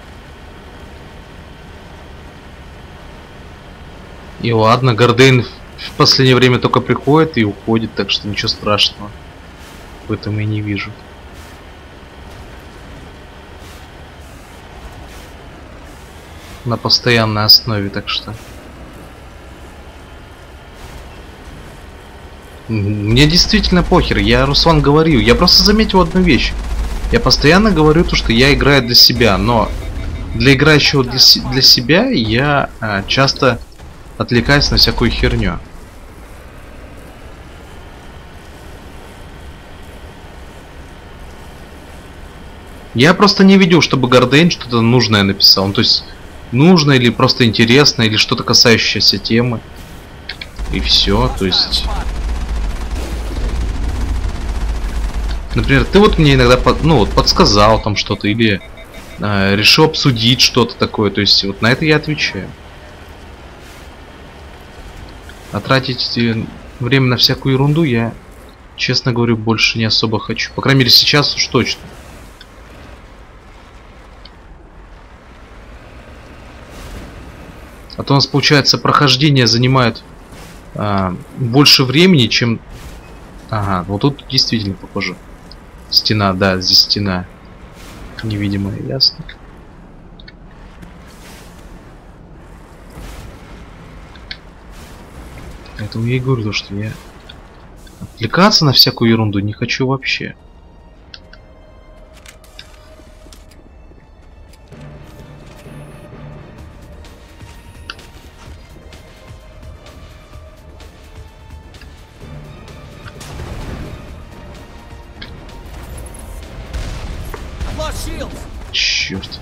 И ладно, Гордейн В последнее время только приходит и уходит, так что ничего страшного в этом я не вижу. На постоянной основе, так что... Мне действительно похер, я, Руслан, говорю, я просто заметил одну вещь. Я постоянно говорю то, что я играю для себя, но для играющего для себя я часто отвлекаюсь на всякую херню. Я просто не видел, чтобы Гордейн что-то нужное написал. Ну, то есть, нужное или просто интересное, или что-то касающееся темы. И все, то есть... Например, ты вот мне иногда подсказал там что-то, или решил обсудить что-то такое. То есть, вот на это я отвечаю. А тратить время на всякую ерунду я, честно говорю, больше не особо хочу. По крайней мере, сейчас уж точно. А то у нас, получается, прохождение занимает больше времени, чем... Ага, вот тут действительно похоже. Стена, да, здесь стена. Невидимая, ясно. Поэтому я и говорю, что я отвлекаться на всякую ерунду не хочу вообще. Черт.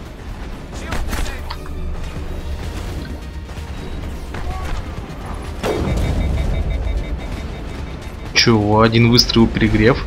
Чего? Один выстрел перегрев?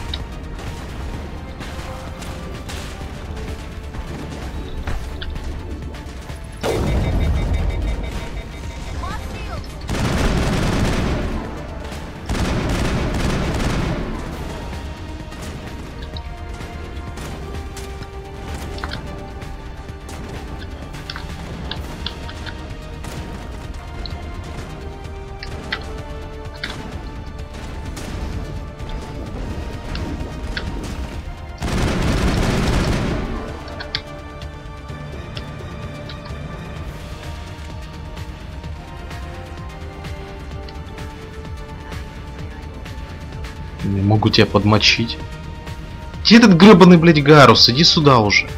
Могу тебя подмочить. Где этот гребаный, блядь, Гарус? Иди сюда уже.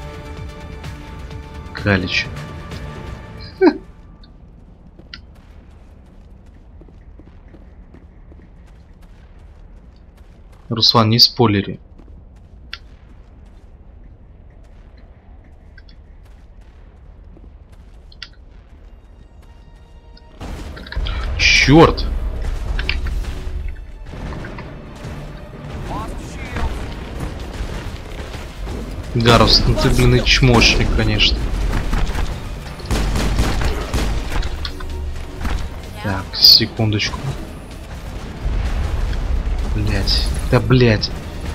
Галич. Руслан, не спойлери. Черт! Гарус, ну ты, блин, и чмошник, конечно. Так, секундочку. Блять. Да блять.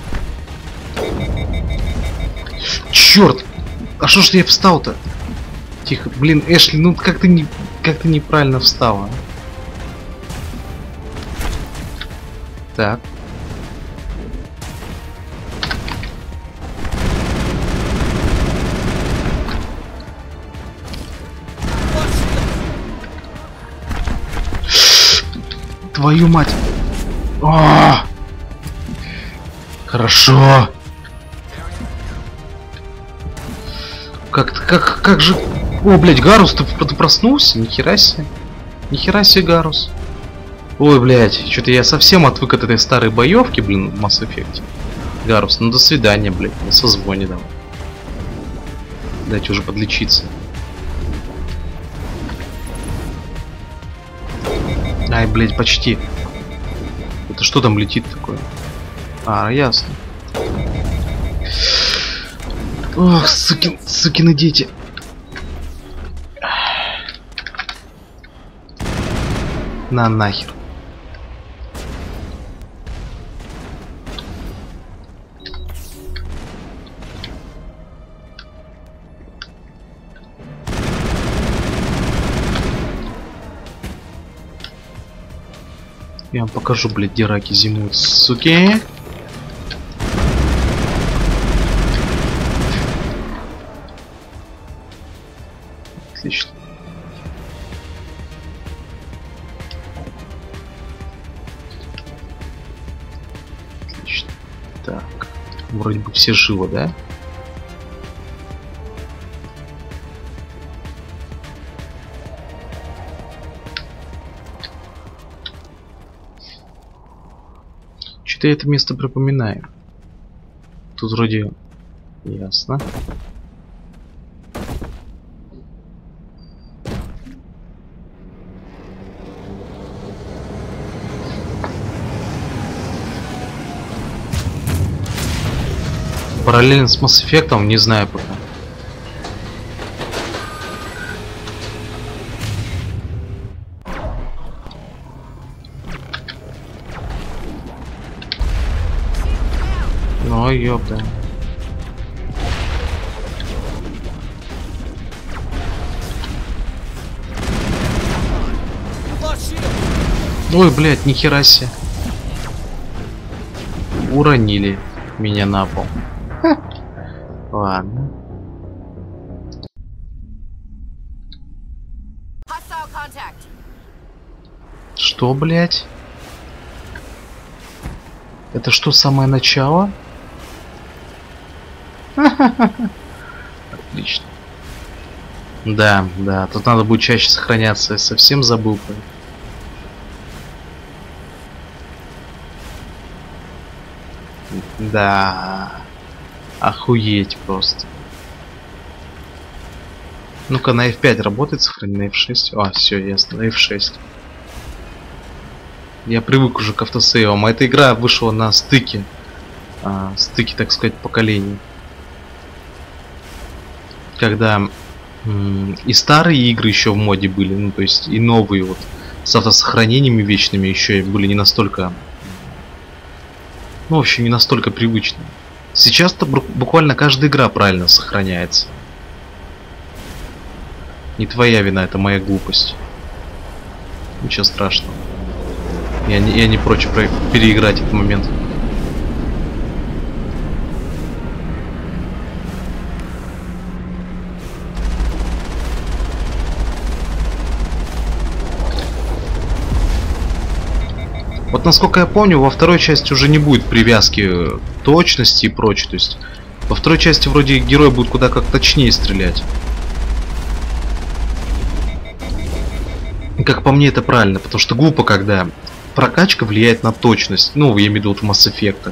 Черт! А что ж я встал-то? Тихо, блин, Эшли, ну как ты неправильно встала. Так. Твою мать! А-а-а! Хорошо. Как же... О, блядь, Гарус, ты проснулся? Нихера себе. Нихера себе, Гарус. Ой, блядь, что-то я совсем отвык от этой старой боевки, блин, в Mass Effect. Гарус, ну до свидания, блядь, на созвоне давай. Дайте уже подлечиться. Ай, блядь, почти. Это что там летит такое? А, ясно. Ох, сукины дети. На нахер. Я вам покажу, блядь, где раки зимуют, суки. Отлично. Отлично. Так. Вроде бы все живы, да? Что-то я это место припоминаю. Тут вроде ясно. Параллельно с Mass Effect, не знаю пока. Ну, ёпта. Ой, блядь, нихера себе. Уронили меня на пол. Ха. Ладно. Что, блядь? Это что, самое начало? Отлично. Да, да, тут надо будет чаще сохраняться. Я совсем забыл. Да. Охуеть просто. Ну-ка, на F5 работает, сохрани на F6. А, все, ясно, на F6. Я привык уже к автосейвам. А эта игра вышла на стыке. Стыке, так сказать, поколений. Когда и старые игры еще в моде были, ну то есть и новые вот с автосохранениями вечными еще были не настолько, ну в общем не настолько привычными. Сейчас-то буквально каждая игра правильно сохраняется. Не твоя вина, это моя глупость. Ничего страшного. Я не прочь переиграть этот момент. Вот насколько я помню, во второй части уже не будет привязки точности и прочее. То есть во второй части вроде герой будет куда как точнее стрелять. И как по мне это правильно, потому что глупо, когда прокачка влияет на точность. Ну, я имею в виду в Mass Effect.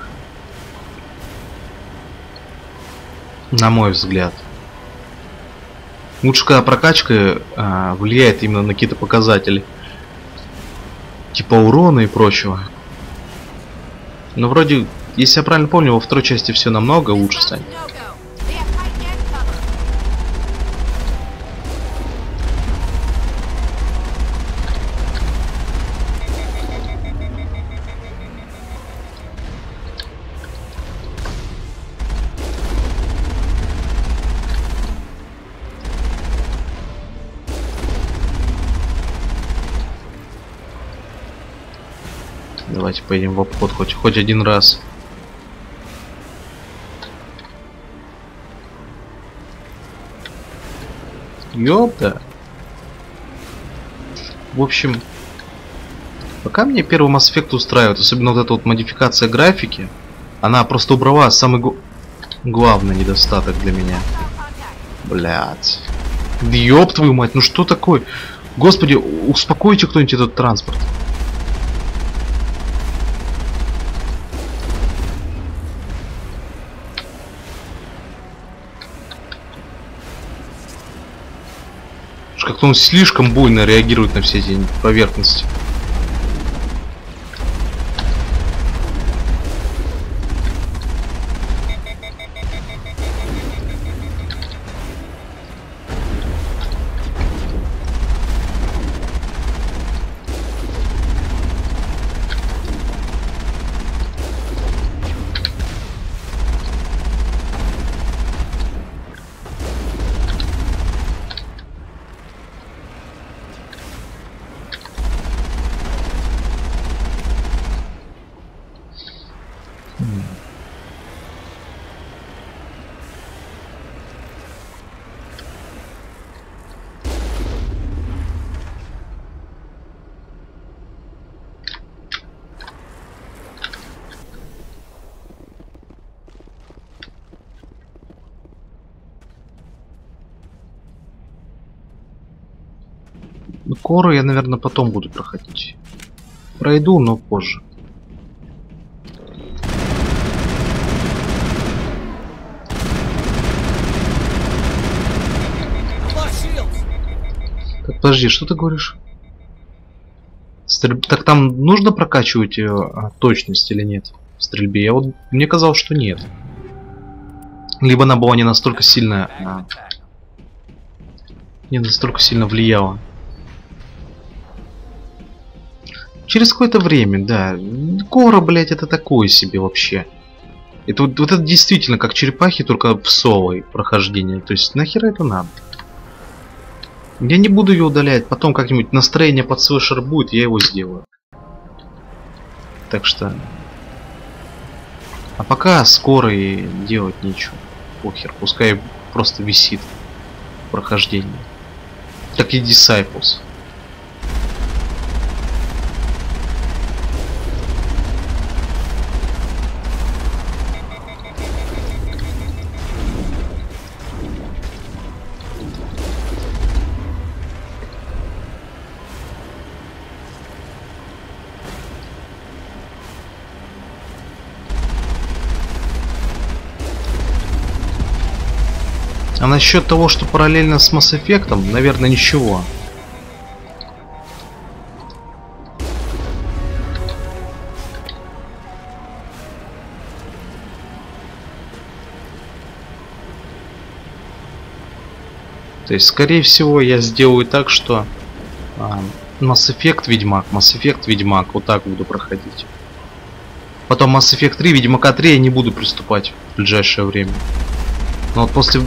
На мой взгляд. Лучше, когда прокачка влияет именно на какие-то показатели. Типа урона и прочего. Но вроде, если я правильно помню, во второй части все намного лучше станет. Давайте поедем в обход хоть один раз. Ёпта. В общем, пока мне первый Mass Effect устраивает, особенно вот эта вот модификация графики, она просто убрала самый главный недостаток для меня. Блять. Да ёб твою мать, ну что такое? Господи, успокойте кто-нибудь этот транспорт. Как-то он слишком буйно реагирует на все эти поверхности. Кору я, наверное, потом буду проходить. Пройду, но позже. Так, подожди, что ты говоришь? Так там нужно прокачивать точность или нет в стрельбе? Я вот мне казалось, что нет. Либо она была не настолько сильно, влияла. Через какое-то время, да. Кора, блять, это такое себе вообще. Это вот это действительно как черепахи, только в соло прохождение. То есть нахера это надо? Я не буду ее удалять. Потом как-нибудь настроение под слэшер будет, я его сделаю. Так что... А пока скоро и делать нечего. Похер, пускай просто висит прохождение. Так и Disciples. А насчет того, что параллельно с Mass Effect, наверное, ничего. То есть, скорее всего, я сделаю так, что Mass Effect Ведьмак, вот так буду проходить. Потом Mass Effect 3, Ведьмака 3 я не буду приступать в ближайшее время. Но вот после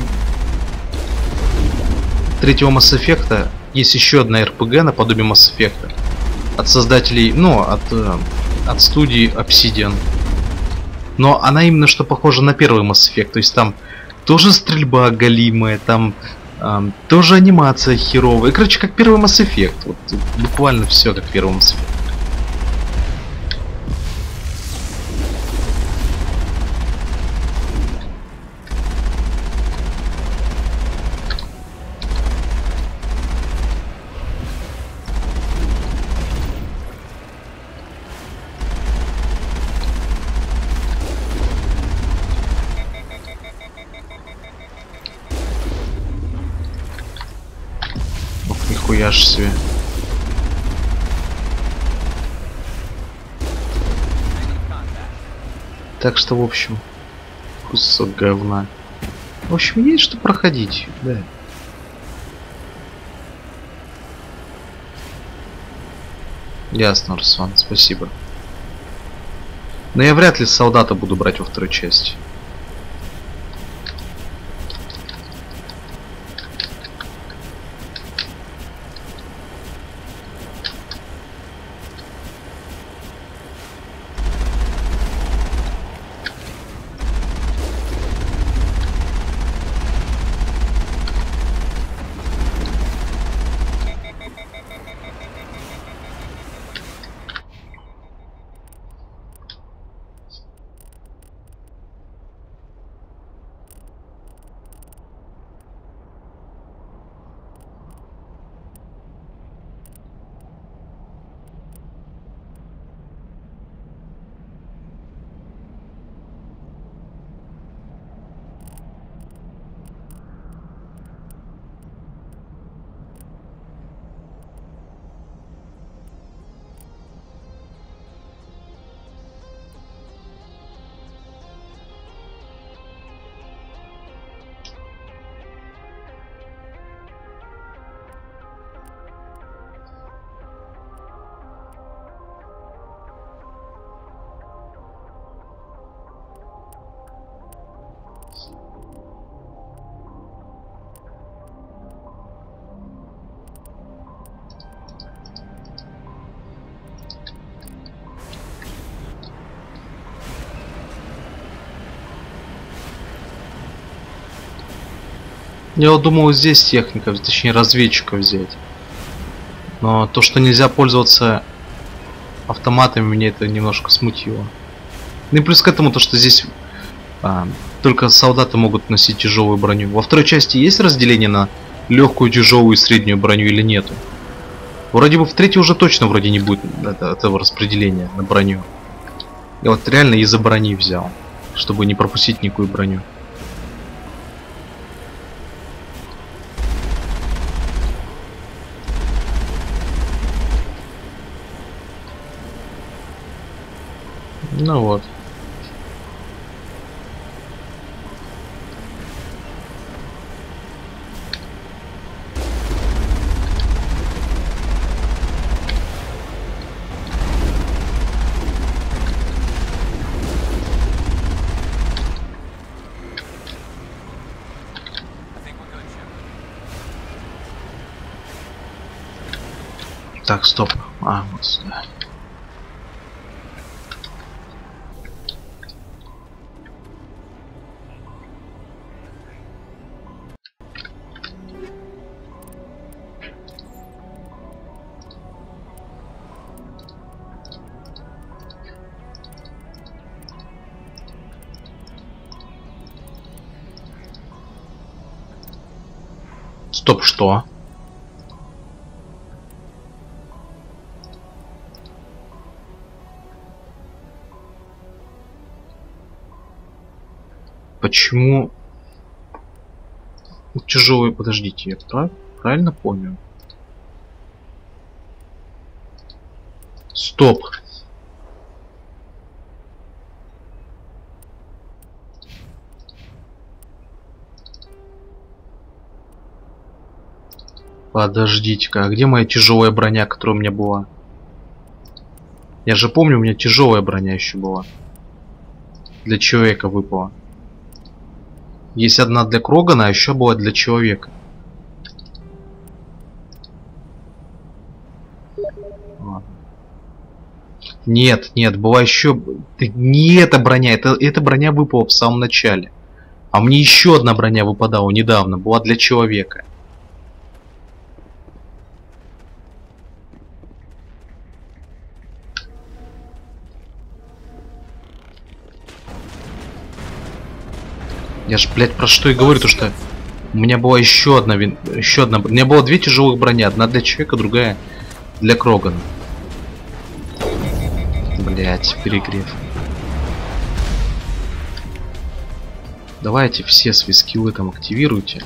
третьего Mass Effect есть еще одна RPG наподобие Mass Effect от создателей, ну, от студии Obsidian. Но она именно что похожа на первый Mass Effect, то есть там тоже стрельба галимая, там тоже анимация херовая. Короче, как первый Mass Effect, вот буквально все как первый Mass Effect. Нихуя ж себе. Так что, в общем, кусок говна. В общем, есть что проходить, да. Ясно, Руслан, спасибо. Но я вряд ли солдата буду брать во второй части. Я вот думал здесь техников, точнее разведчиков взять. Но то, что нельзя пользоваться автоматами, мне это немножко смутило. Ну и плюс к этому то, что здесь только солдаты могут носить тяжелую броню. Во второй части есть разделение на легкую, тяжелую и среднюю броню или нету? Вроде бы в 3 уже точно вроде не будет этого распределения на броню. Я вот реально из-за брони взял, чтобы не пропустить никакую броню. Ну вот. Так, стоп. Вот сюда. Стоп, что? Почему тяжелый? Подождите, я правильно понял? Стоп. Подождите-ка, а где моя тяжелая броня, которая у меня была? Я же помню, у меня тяжелая броня еще была. Для человека выпала. Есть одна для Крогана, а еще была для человека. Ладно. Нет, была еще... Не эта броня, эта броня выпала в самом начале. А мне еще одна броня выпадала недавно, была для человека. Я ж, блядь, про что и говорю, то что у меня была еще одна, у меня было 2 тяжелых брони, одна для человека, другая для Крогана. Блядь, перегрев. Давайте все свои скиллы там активируйте.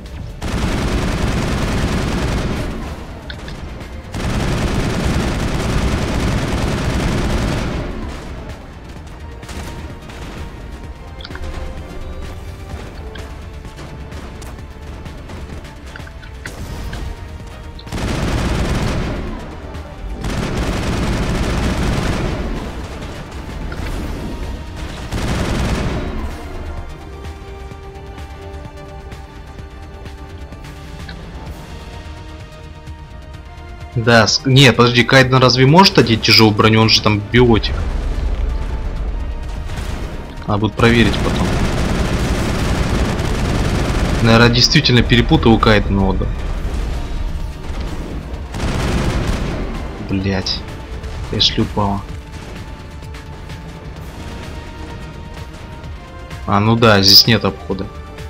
Да, нет, подожди, Кайден разве может одеть тяжелую броню? Он же там биотик. Надо будет проверить потом. Наверное, действительно перепутал Кайдена отдал. Блять. Эшли упала. А, ну да, здесь нет обхода.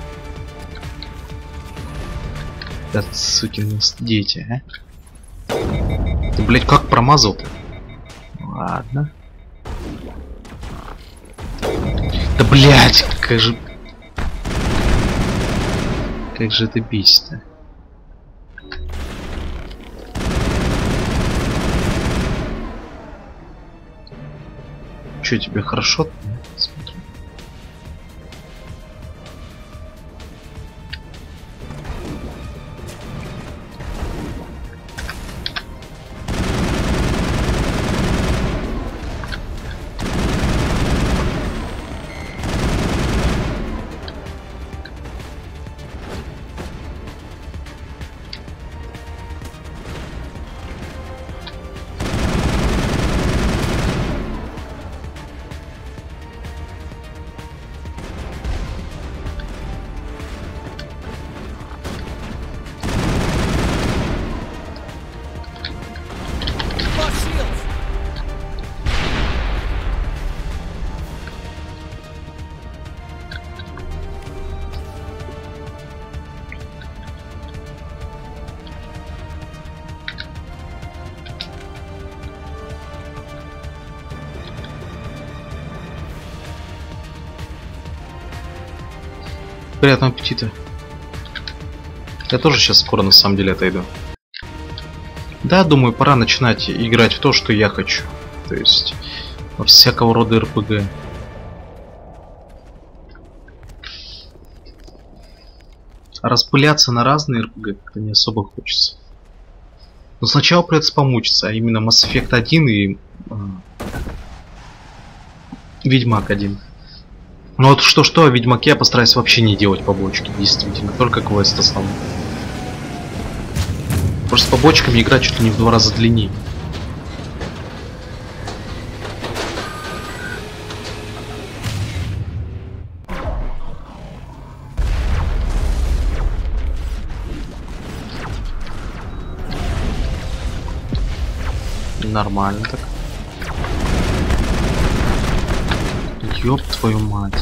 Да, сукины дети, а? Ты, блядь, как промазал-то? Ладно. Да, блядь, как же это бесит-то? Чё, тебе хорошо? Смотрим. Приятного аппетита. Я тоже сейчас скоро на самом деле отойду. Да, думаю, пора начинать играть в то, что я хочу. То есть во всякого рода РПГ. Распыляться на разные РПГ как-то не особо хочется. Но сначала придется помучиться, а именно Mass Effect 1 и Ведьмак 1. Но вот что-что, о Ведьмаке я постараюсь вообще не делать побочки, действительно, только квест основной. Просто с побочками играть чуть ли не в 2 раза длиннее. Нормально так. Ёб твою мать.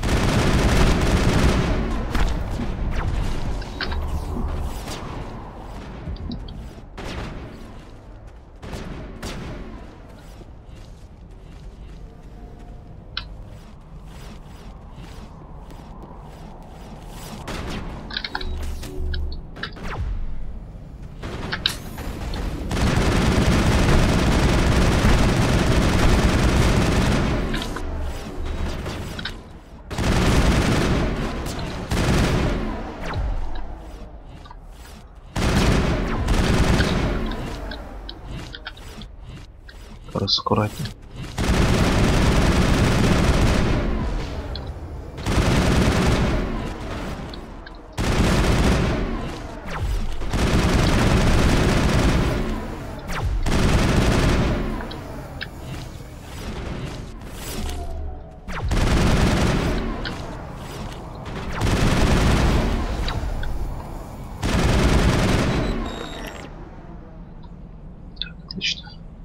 Аккуратнее. Отлично.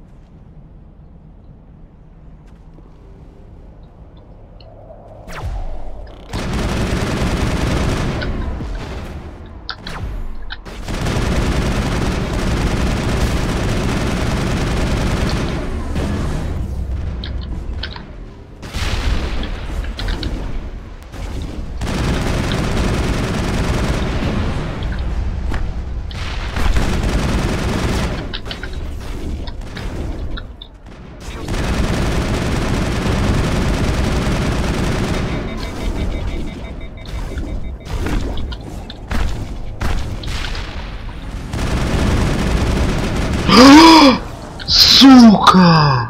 Сука!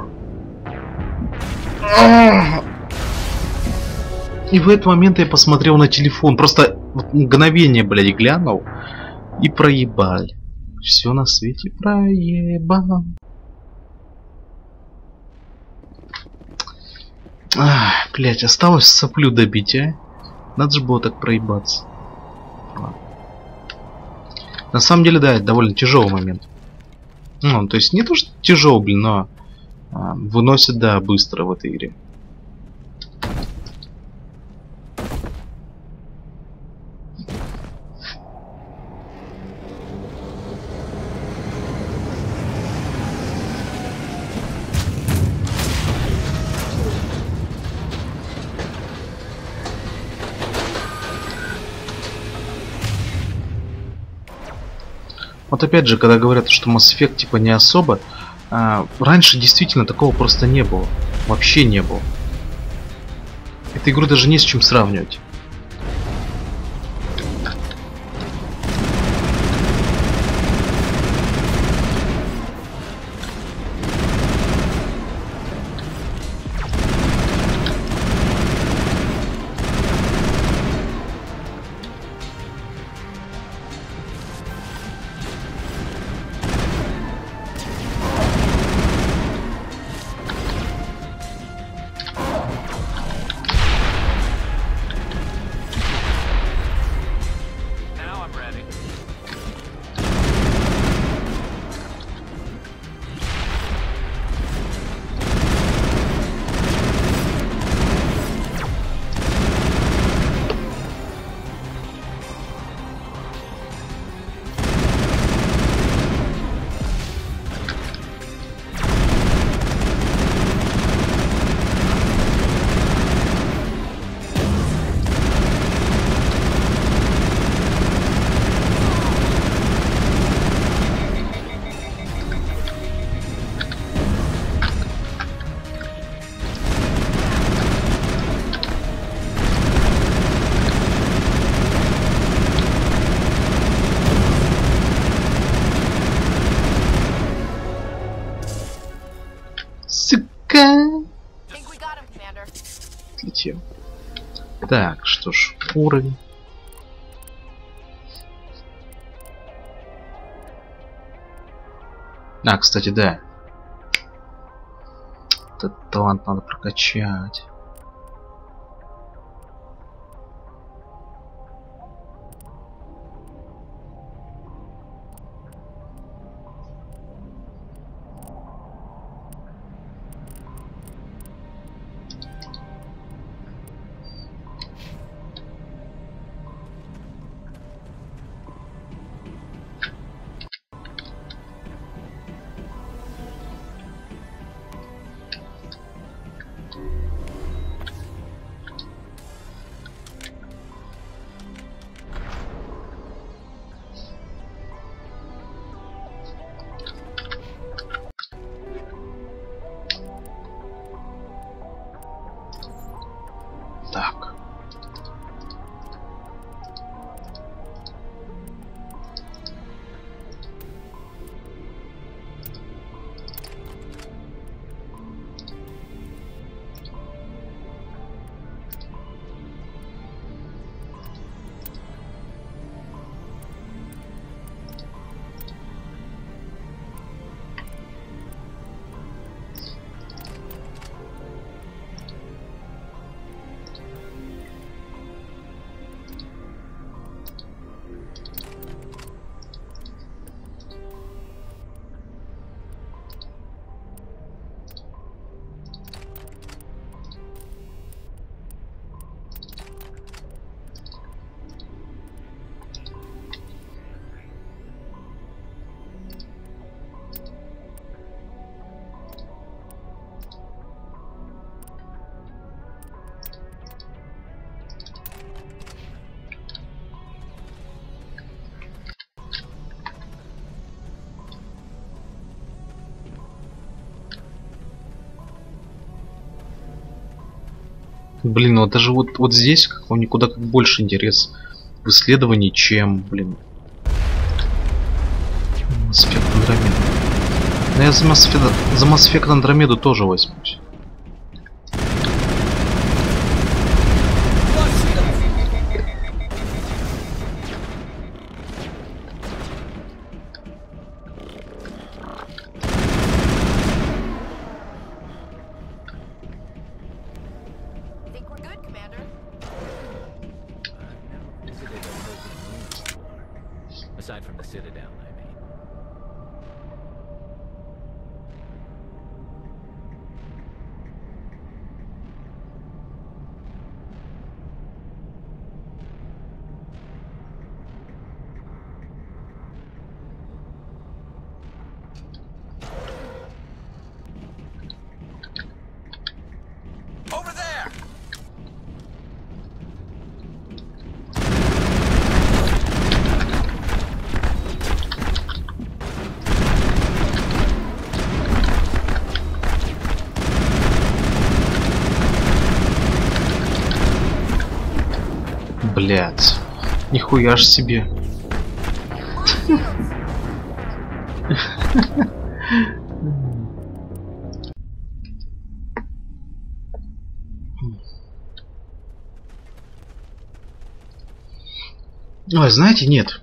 И в этот момент я посмотрел на телефон. Просто мгновение, блядь, глянул. И проебал. Все на свете проебал. Блядь, осталось соплю добить, а? Надо же было так проебаться. На самом деле, да, это довольно тяжелый момент. Ну, то есть не то, что тяжелый, блин, но выносит, да, быстро в этой игре. Вот опять же, когда говорят, что Mass Effect типа не особо, раньше действительно такого просто не было. Вообще не было. Эту игру даже не с чем сравнивать. Пока. Отлетел. Так, что ж, уровень. А, кстати, да. Этот талант надо прокачать. Так. Блин, вот даже вот здесь как вам никуда как больше интерес в исследовании, чем, блин, Mass Effect Andromeda. Но я за Mass Effect Andromeda тоже возьмусь. Aside from the Citadel, I mean. Over there! Блять, нихуя ж себе. Ой, знаете, нет.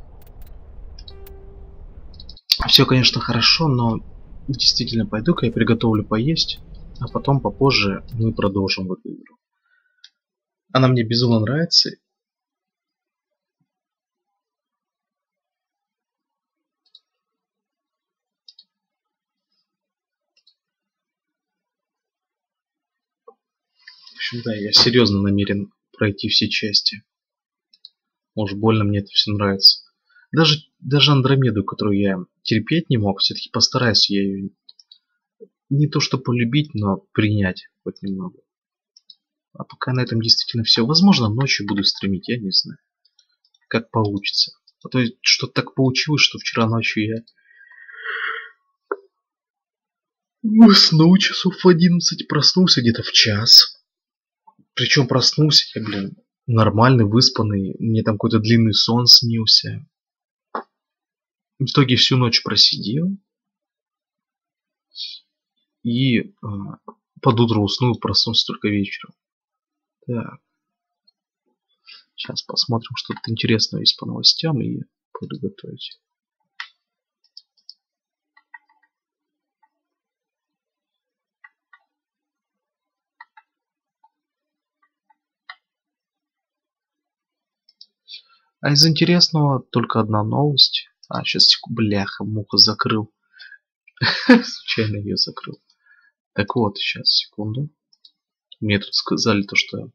Все, конечно, хорошо, но действительно пойду-ка я приготовлю поесть, а потом попозже мы продолжим эту игру. Она мне безумно нравится. В общем, да, я серьезно намерен пройти все части. Уж больно мне это все нравится. Даже Андромеду, которую я терпеть не мог, все-таки постараюсь я ее не то что полюбить, но принять хоть немного. А пока на этом действительно все. Возможно, ночью буду стримить, я не знаю. Как получится. А то что так получилось, что вчера ночью я уснул часов в 11, проснулся где-то в час. Причем проснулся я, блин, нормальный, выспанный. Мне там какой-то длинный сон снился. В итоге всю ночь просидел. И под утро усну и проснусь только вечером. Так. Сейчас посмотрим, что тут интересного есть по новостям и пойду готовить. А из интересного только одна новость. Сейчас, бляха, муха, закрыл. Случайно ее закрыл. Так вот, сейчас, секунду. Мне тут сказали то, что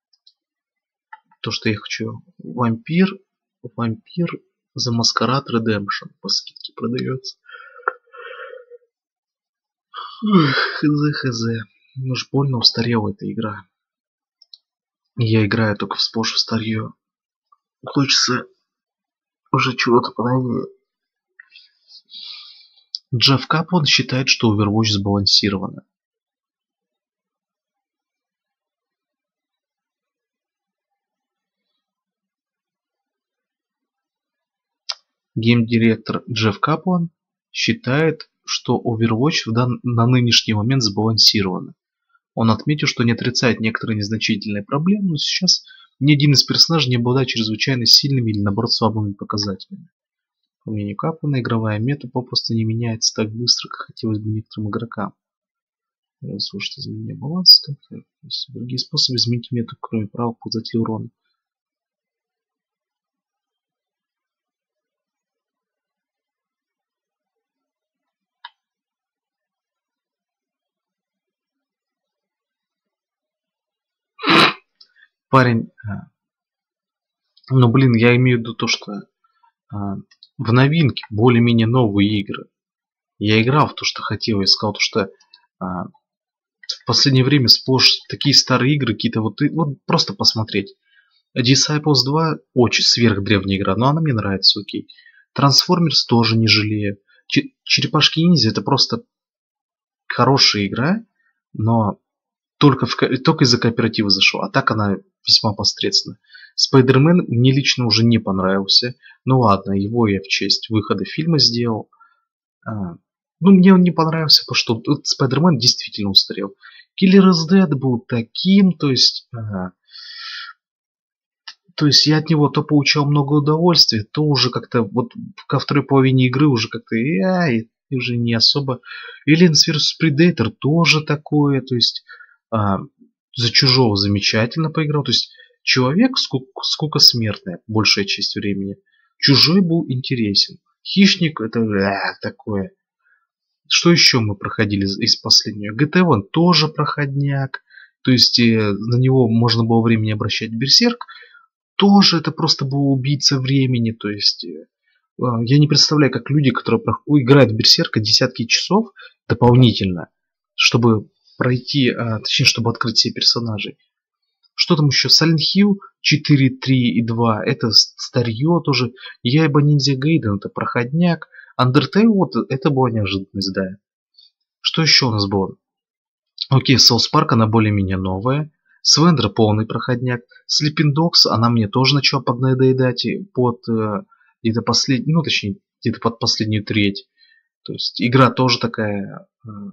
я хочу. Вампир The Masquerade Redemption по скидке продается. Хз. Уж больно устарела эта игра. Я играю только в сплошь в старье. Хочется уже чего-то поновее. Джефф Каплан считает, что Overwatch сбалансировано. Гейм-директор Джефф Каплан считает, что Overwatch на нынешний момент сбалансировано. Он отметил, что не отрицает некоторые незначительные проблемы, но сейчас ни один из персонажей не обладает чрезвычайно сильными или наоборот слабыми показателями. По мнению Каплана, игровая мета попросту не меняется так быстро, как хотелось бы некоторым игрокам. Слушайте, изменение баланса. Другие способы изменить мету, кроме права показателя урона. Парень, ну блин, я имею в виду то, что в новинке более-менее новые игры. Я играл в то, что хотел, я сказал, то, что в последнее время сплошь такие старые игры, какие-то вот просто посмотреть. Disciples 2 очень сверхдревняя игра, но она мне нравится, окей. Transformers тоже не жалею. Черепашки ниндзя это просто хорошая игра, но только из-за кооператива зашел, а так она весьма посредственно. Spider-Man мне лично уже не понравился. Ну ладно, его я в честь выхода фильма сделал. Ну, мне он не понравился, потому что Spider-Man действительно устарел. Killer is Dead был таким, то есть я от него то получал много удовольствия, то уже как-то вот ко второй половине игры уже как-то уже не особо. Aliens vs Predator тоже такое, то есть за Чужого замечательно поиграл, то есть Человек скука смертная, большая часть времени. Чужой был интересен. Хищник это такое. Что еще мы проходили из последнего? GT1 тоже проходняк. То есть на него можно было времени обращать. Берсерк тоже это просто был убийца времени. То есть я не представляю, как люди, которые играют в Берсерка десятки часов дополнительно, чтобы пройти, точнее, чтобы открыть себе персонажей. Что там еще? Silent Hill 4, 3 и 2. Это старье тоже. Яйба Ниндзя Гейден это проходняк. Undertale вот это была неожиданность, да. Что еще у нас было? Окей, South Park она более-менее новая. Свендер полный проходняк. Sleeping Dogs она мне тоже начала поднадоедать под где-то последний, ну точнее где-то под последнюю треть. То есть игра тоже такая.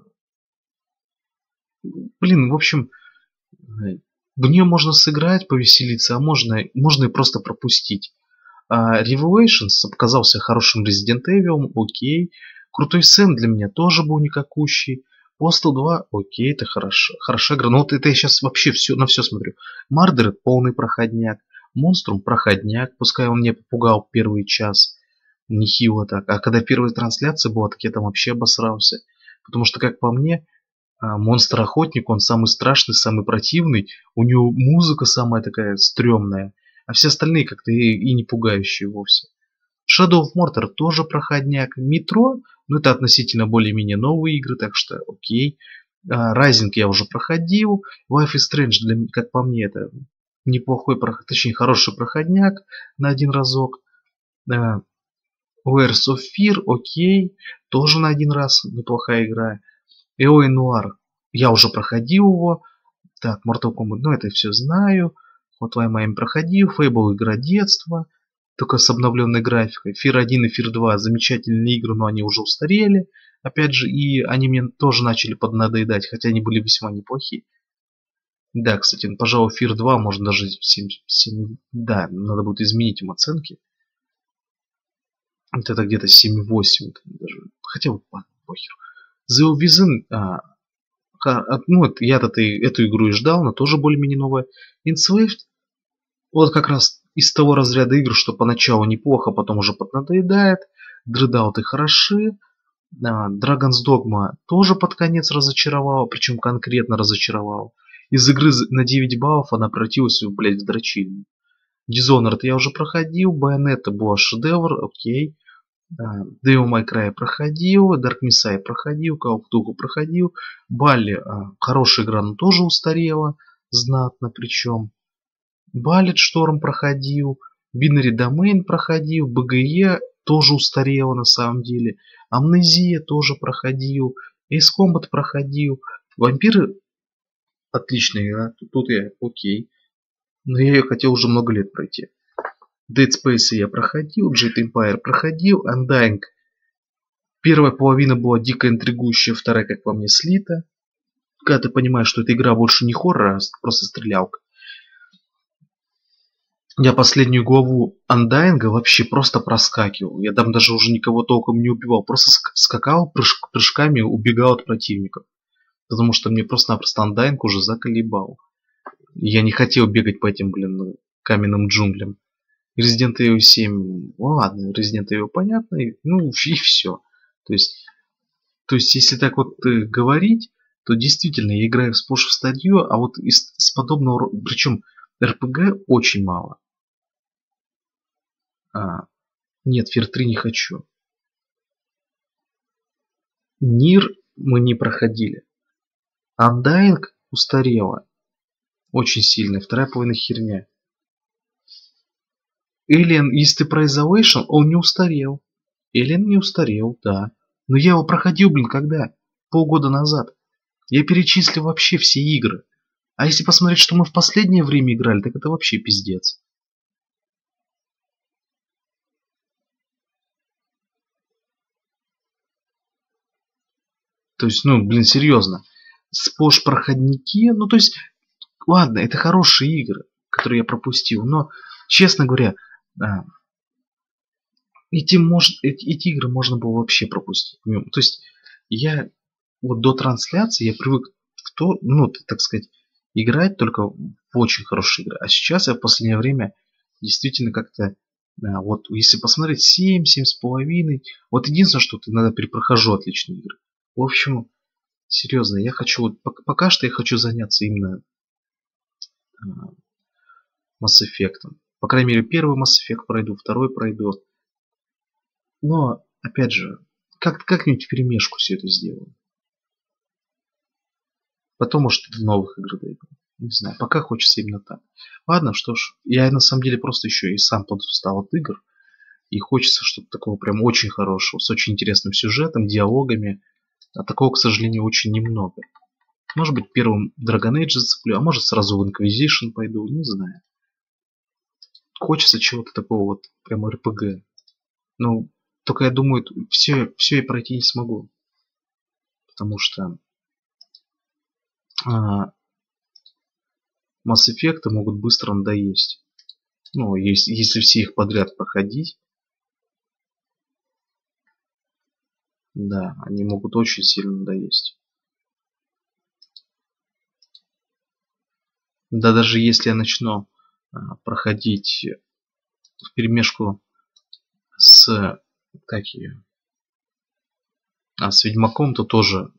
Блин, в общем, в нее можно сыграть, повеселиться, а можно и просто пропустить. Revelations показался хорошим Resident Evil, окей. Крутой Сэм для меня тоже был никакущий. Postal 2, окей, это хорошая игра. Но вот это я сейчас вообще на все смотрю. Murder полный проходняк. Monstrum проходняк, пускай он меня попугал первый час. Нехило так. А когда первая трансляция была, так я там вообще обосрался. Потому что, как по мне, Монстр-охотник, он самый страшный, самый противный. У него музыка самая такая стрёмная. А все остальные как-то и не пугающие вовсе. Shadow of Mordor тоже проходняк. Метро, ну это относительно более-менее новые игры, так что окей. Rising я уже проходил. Life is Strange, как по мне, это неплохой, точнее хороший проходняк на один разок. Layers of Fear, окей. Тоже на один раз неплохая игра. L.A. Noire, я уже проходил его. Так, Mortal Kombat, ну это я все знаю. Hotline Miami проходил. Fable игра детства, только с обновленной графикой. Fear 1 и Fear 2 замечательные игры, но они уже устарели. Опять же, и они мне тоже начали поднадоедать, хотя они были весьма неплохие. Да, кстати, пожалуй, Fear 2 можно даже 7, да, надо будет изменить им оценки. Вот это где-то 7-8 даже. Хотя бы похер. The Within, ну, я-то эту игру и ждал, она тоже более-менее новая. Enslaved, вот как раз из того разряда игр, что поначалу неплохо, потом уже поднадоедает. Дредауты хороши. Dragon's Dogma тоже под конец разочаровала, причем конкретно разочаровала. Из игры на 9 баллов она превратилась, блядь, в дрочильню. Dishonored я уже проходил, Bayonetta была шедевр, окей. Devil May Cry проходил, Dark Messiah проходил, Call of Duty проходил. Балли, хорошая игра, но тоже устарела, знатно причем. Ballet Storm проходил, Binary Domain проходил, BGE тоже устарела на самом деле. Амнезия тоже проходил, Ace Combat проходил. Вампиры отличная игра, тут я окей. Но я ее хотел уже много лет пройти. Dead Space я проходил, Jet Empire проходил, Undying. Первая половина была дико интригующая, вторая, как по мне, слита. Когда ты понимаешь, что эта игра больше не хоррор, а просто стрелялка. Я последнюю главу Undying вообще просто проскакивал. Я там даже уже никого толком не убивал. Просто скакал прыжками, убегал от противников. Потому что мне просто-напросто Undying уже заколебал. Я не хотел бегать по этим, каменным джунглям. Resident Evil 7, ладно, Resident Evil понятно, ну и все. То есть, если так вот говорить, то действительно я играю сплошь в стадию, а вот из подобного, причем РПГ очень мало. Нет, Fear 3 не хочу. Нир мы не проходили. Undying устарела. Очень сильно. Вторая половина херня. Alien, если ты про Isolation, он не устарел. Alien не устарел, да. Но я его проходил, когда? Полгода назад. Я перечислил вообще все игры. А если посмотреть, что мы в последнее время играли, так это вообще пиздец. То есть, серьезно. Сплошь проходники, то есть, ладно, это хорошие игры, которые я пропустил, но, честно говоря, эти игры можно было вообще пропустить. То есть, я вот до трансляции я привык в то, так сказать, играть только в очень хорошие игры. А сейчас я в последнее время действительно как-то, вот если посмотреть 7, 7,5, вот единственное, что иногда перепрохожу отличные игры. В общем, серьезно, я хочу, пока что я хочу заняться именно Mass Effect. По крайней мере, первый Mass Effect пройду, второй пройду. Но, опять же, как-нибудь вперемешку все это сделаю. Потом, может, в новых играх дойду. Не знаю, пока хочется именно так. Ладно, что ж, я на самом деле просто еще и сам подустал от игр. И хочется что-то такого прям очень хорошего, с очень интересным сюжетом, диалогами. А такого, к сожалению, очень немного. Может быть, первым Dragon Age зацеплю, а может сразу в Inquisition пойду, не знаю. Хочется чего-то такого вот, прям РПГ. Ну, только я думаю, все я пройти не смогу. Потому что Mass Effect могут быстро надоесть. Ну, если все их подряд проходить. Да, они могут очень сильно надоесть. Да, даже если я начну проходить вперемешку с с Ведьмаком, то тоже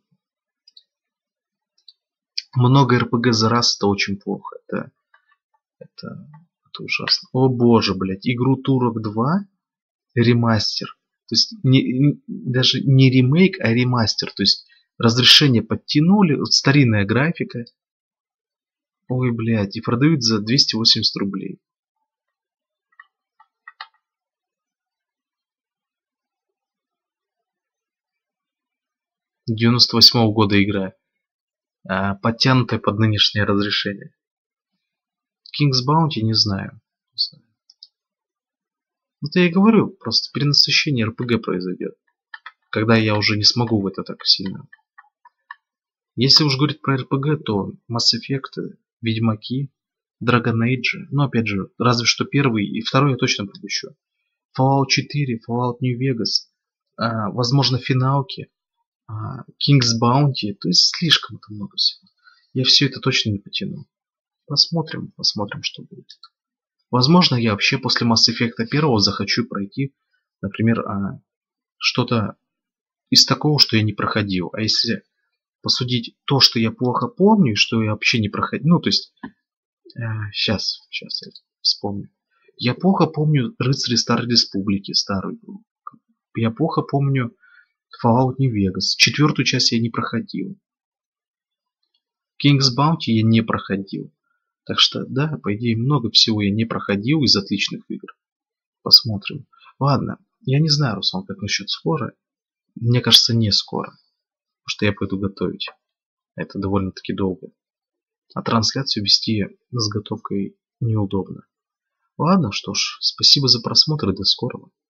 много РПГ за раз, это очень плохо. Это ужасно. О боже, блядь, игру Турок 2 ремастер. То есть даже не ремейк, а ремастер. То есть разрешение подтянули, вот старинная графика. Ой, блядь, и продают за 280 рублей. — 98-го года игра. Подтянутая под нынешнее разрешение. King's Bounty не знаю. Вот я и говорю, просто перенасыщение РПГ произойдет. когда я уже не смогу в это так сильно. Если уж говорить про RPG, то Mass Effect, Ведьмаки, Dragon Age, ну опять же, разве что первый и второй я точно пропущу. Fallout 4, Fallout New Vegas, возможно, финалки, King's Bounty, то есть слишком это много всего. Я все это точно не потяну. Посмотрим, что будет. Возможно, я вообще после Mass Effect 1 захочу пройти, например, что-то из такого, что я не проходил. А если посудить то, что я плохо помню, что я вообще не проходил, ну, то есть, сейчас я вспомню. Я плохо помню Рыцари Старой Республики, старую. Я плохо помню Fallout New Vegas. 4-ю часть я не проходил. King's Bounty я не проходил. Так что, да, по идее, много всего я не проходил из отличных игр. Посмотрим. Ладно, я не знаю, Руслан, как насчет скоро. Мне кажется, не скоро. Потому что я пойду готовить. Это довольно-таки долго. А трансляцию вести с готовкой неудобно. Ладно, что ж, спасибо за просмотр и до скорого.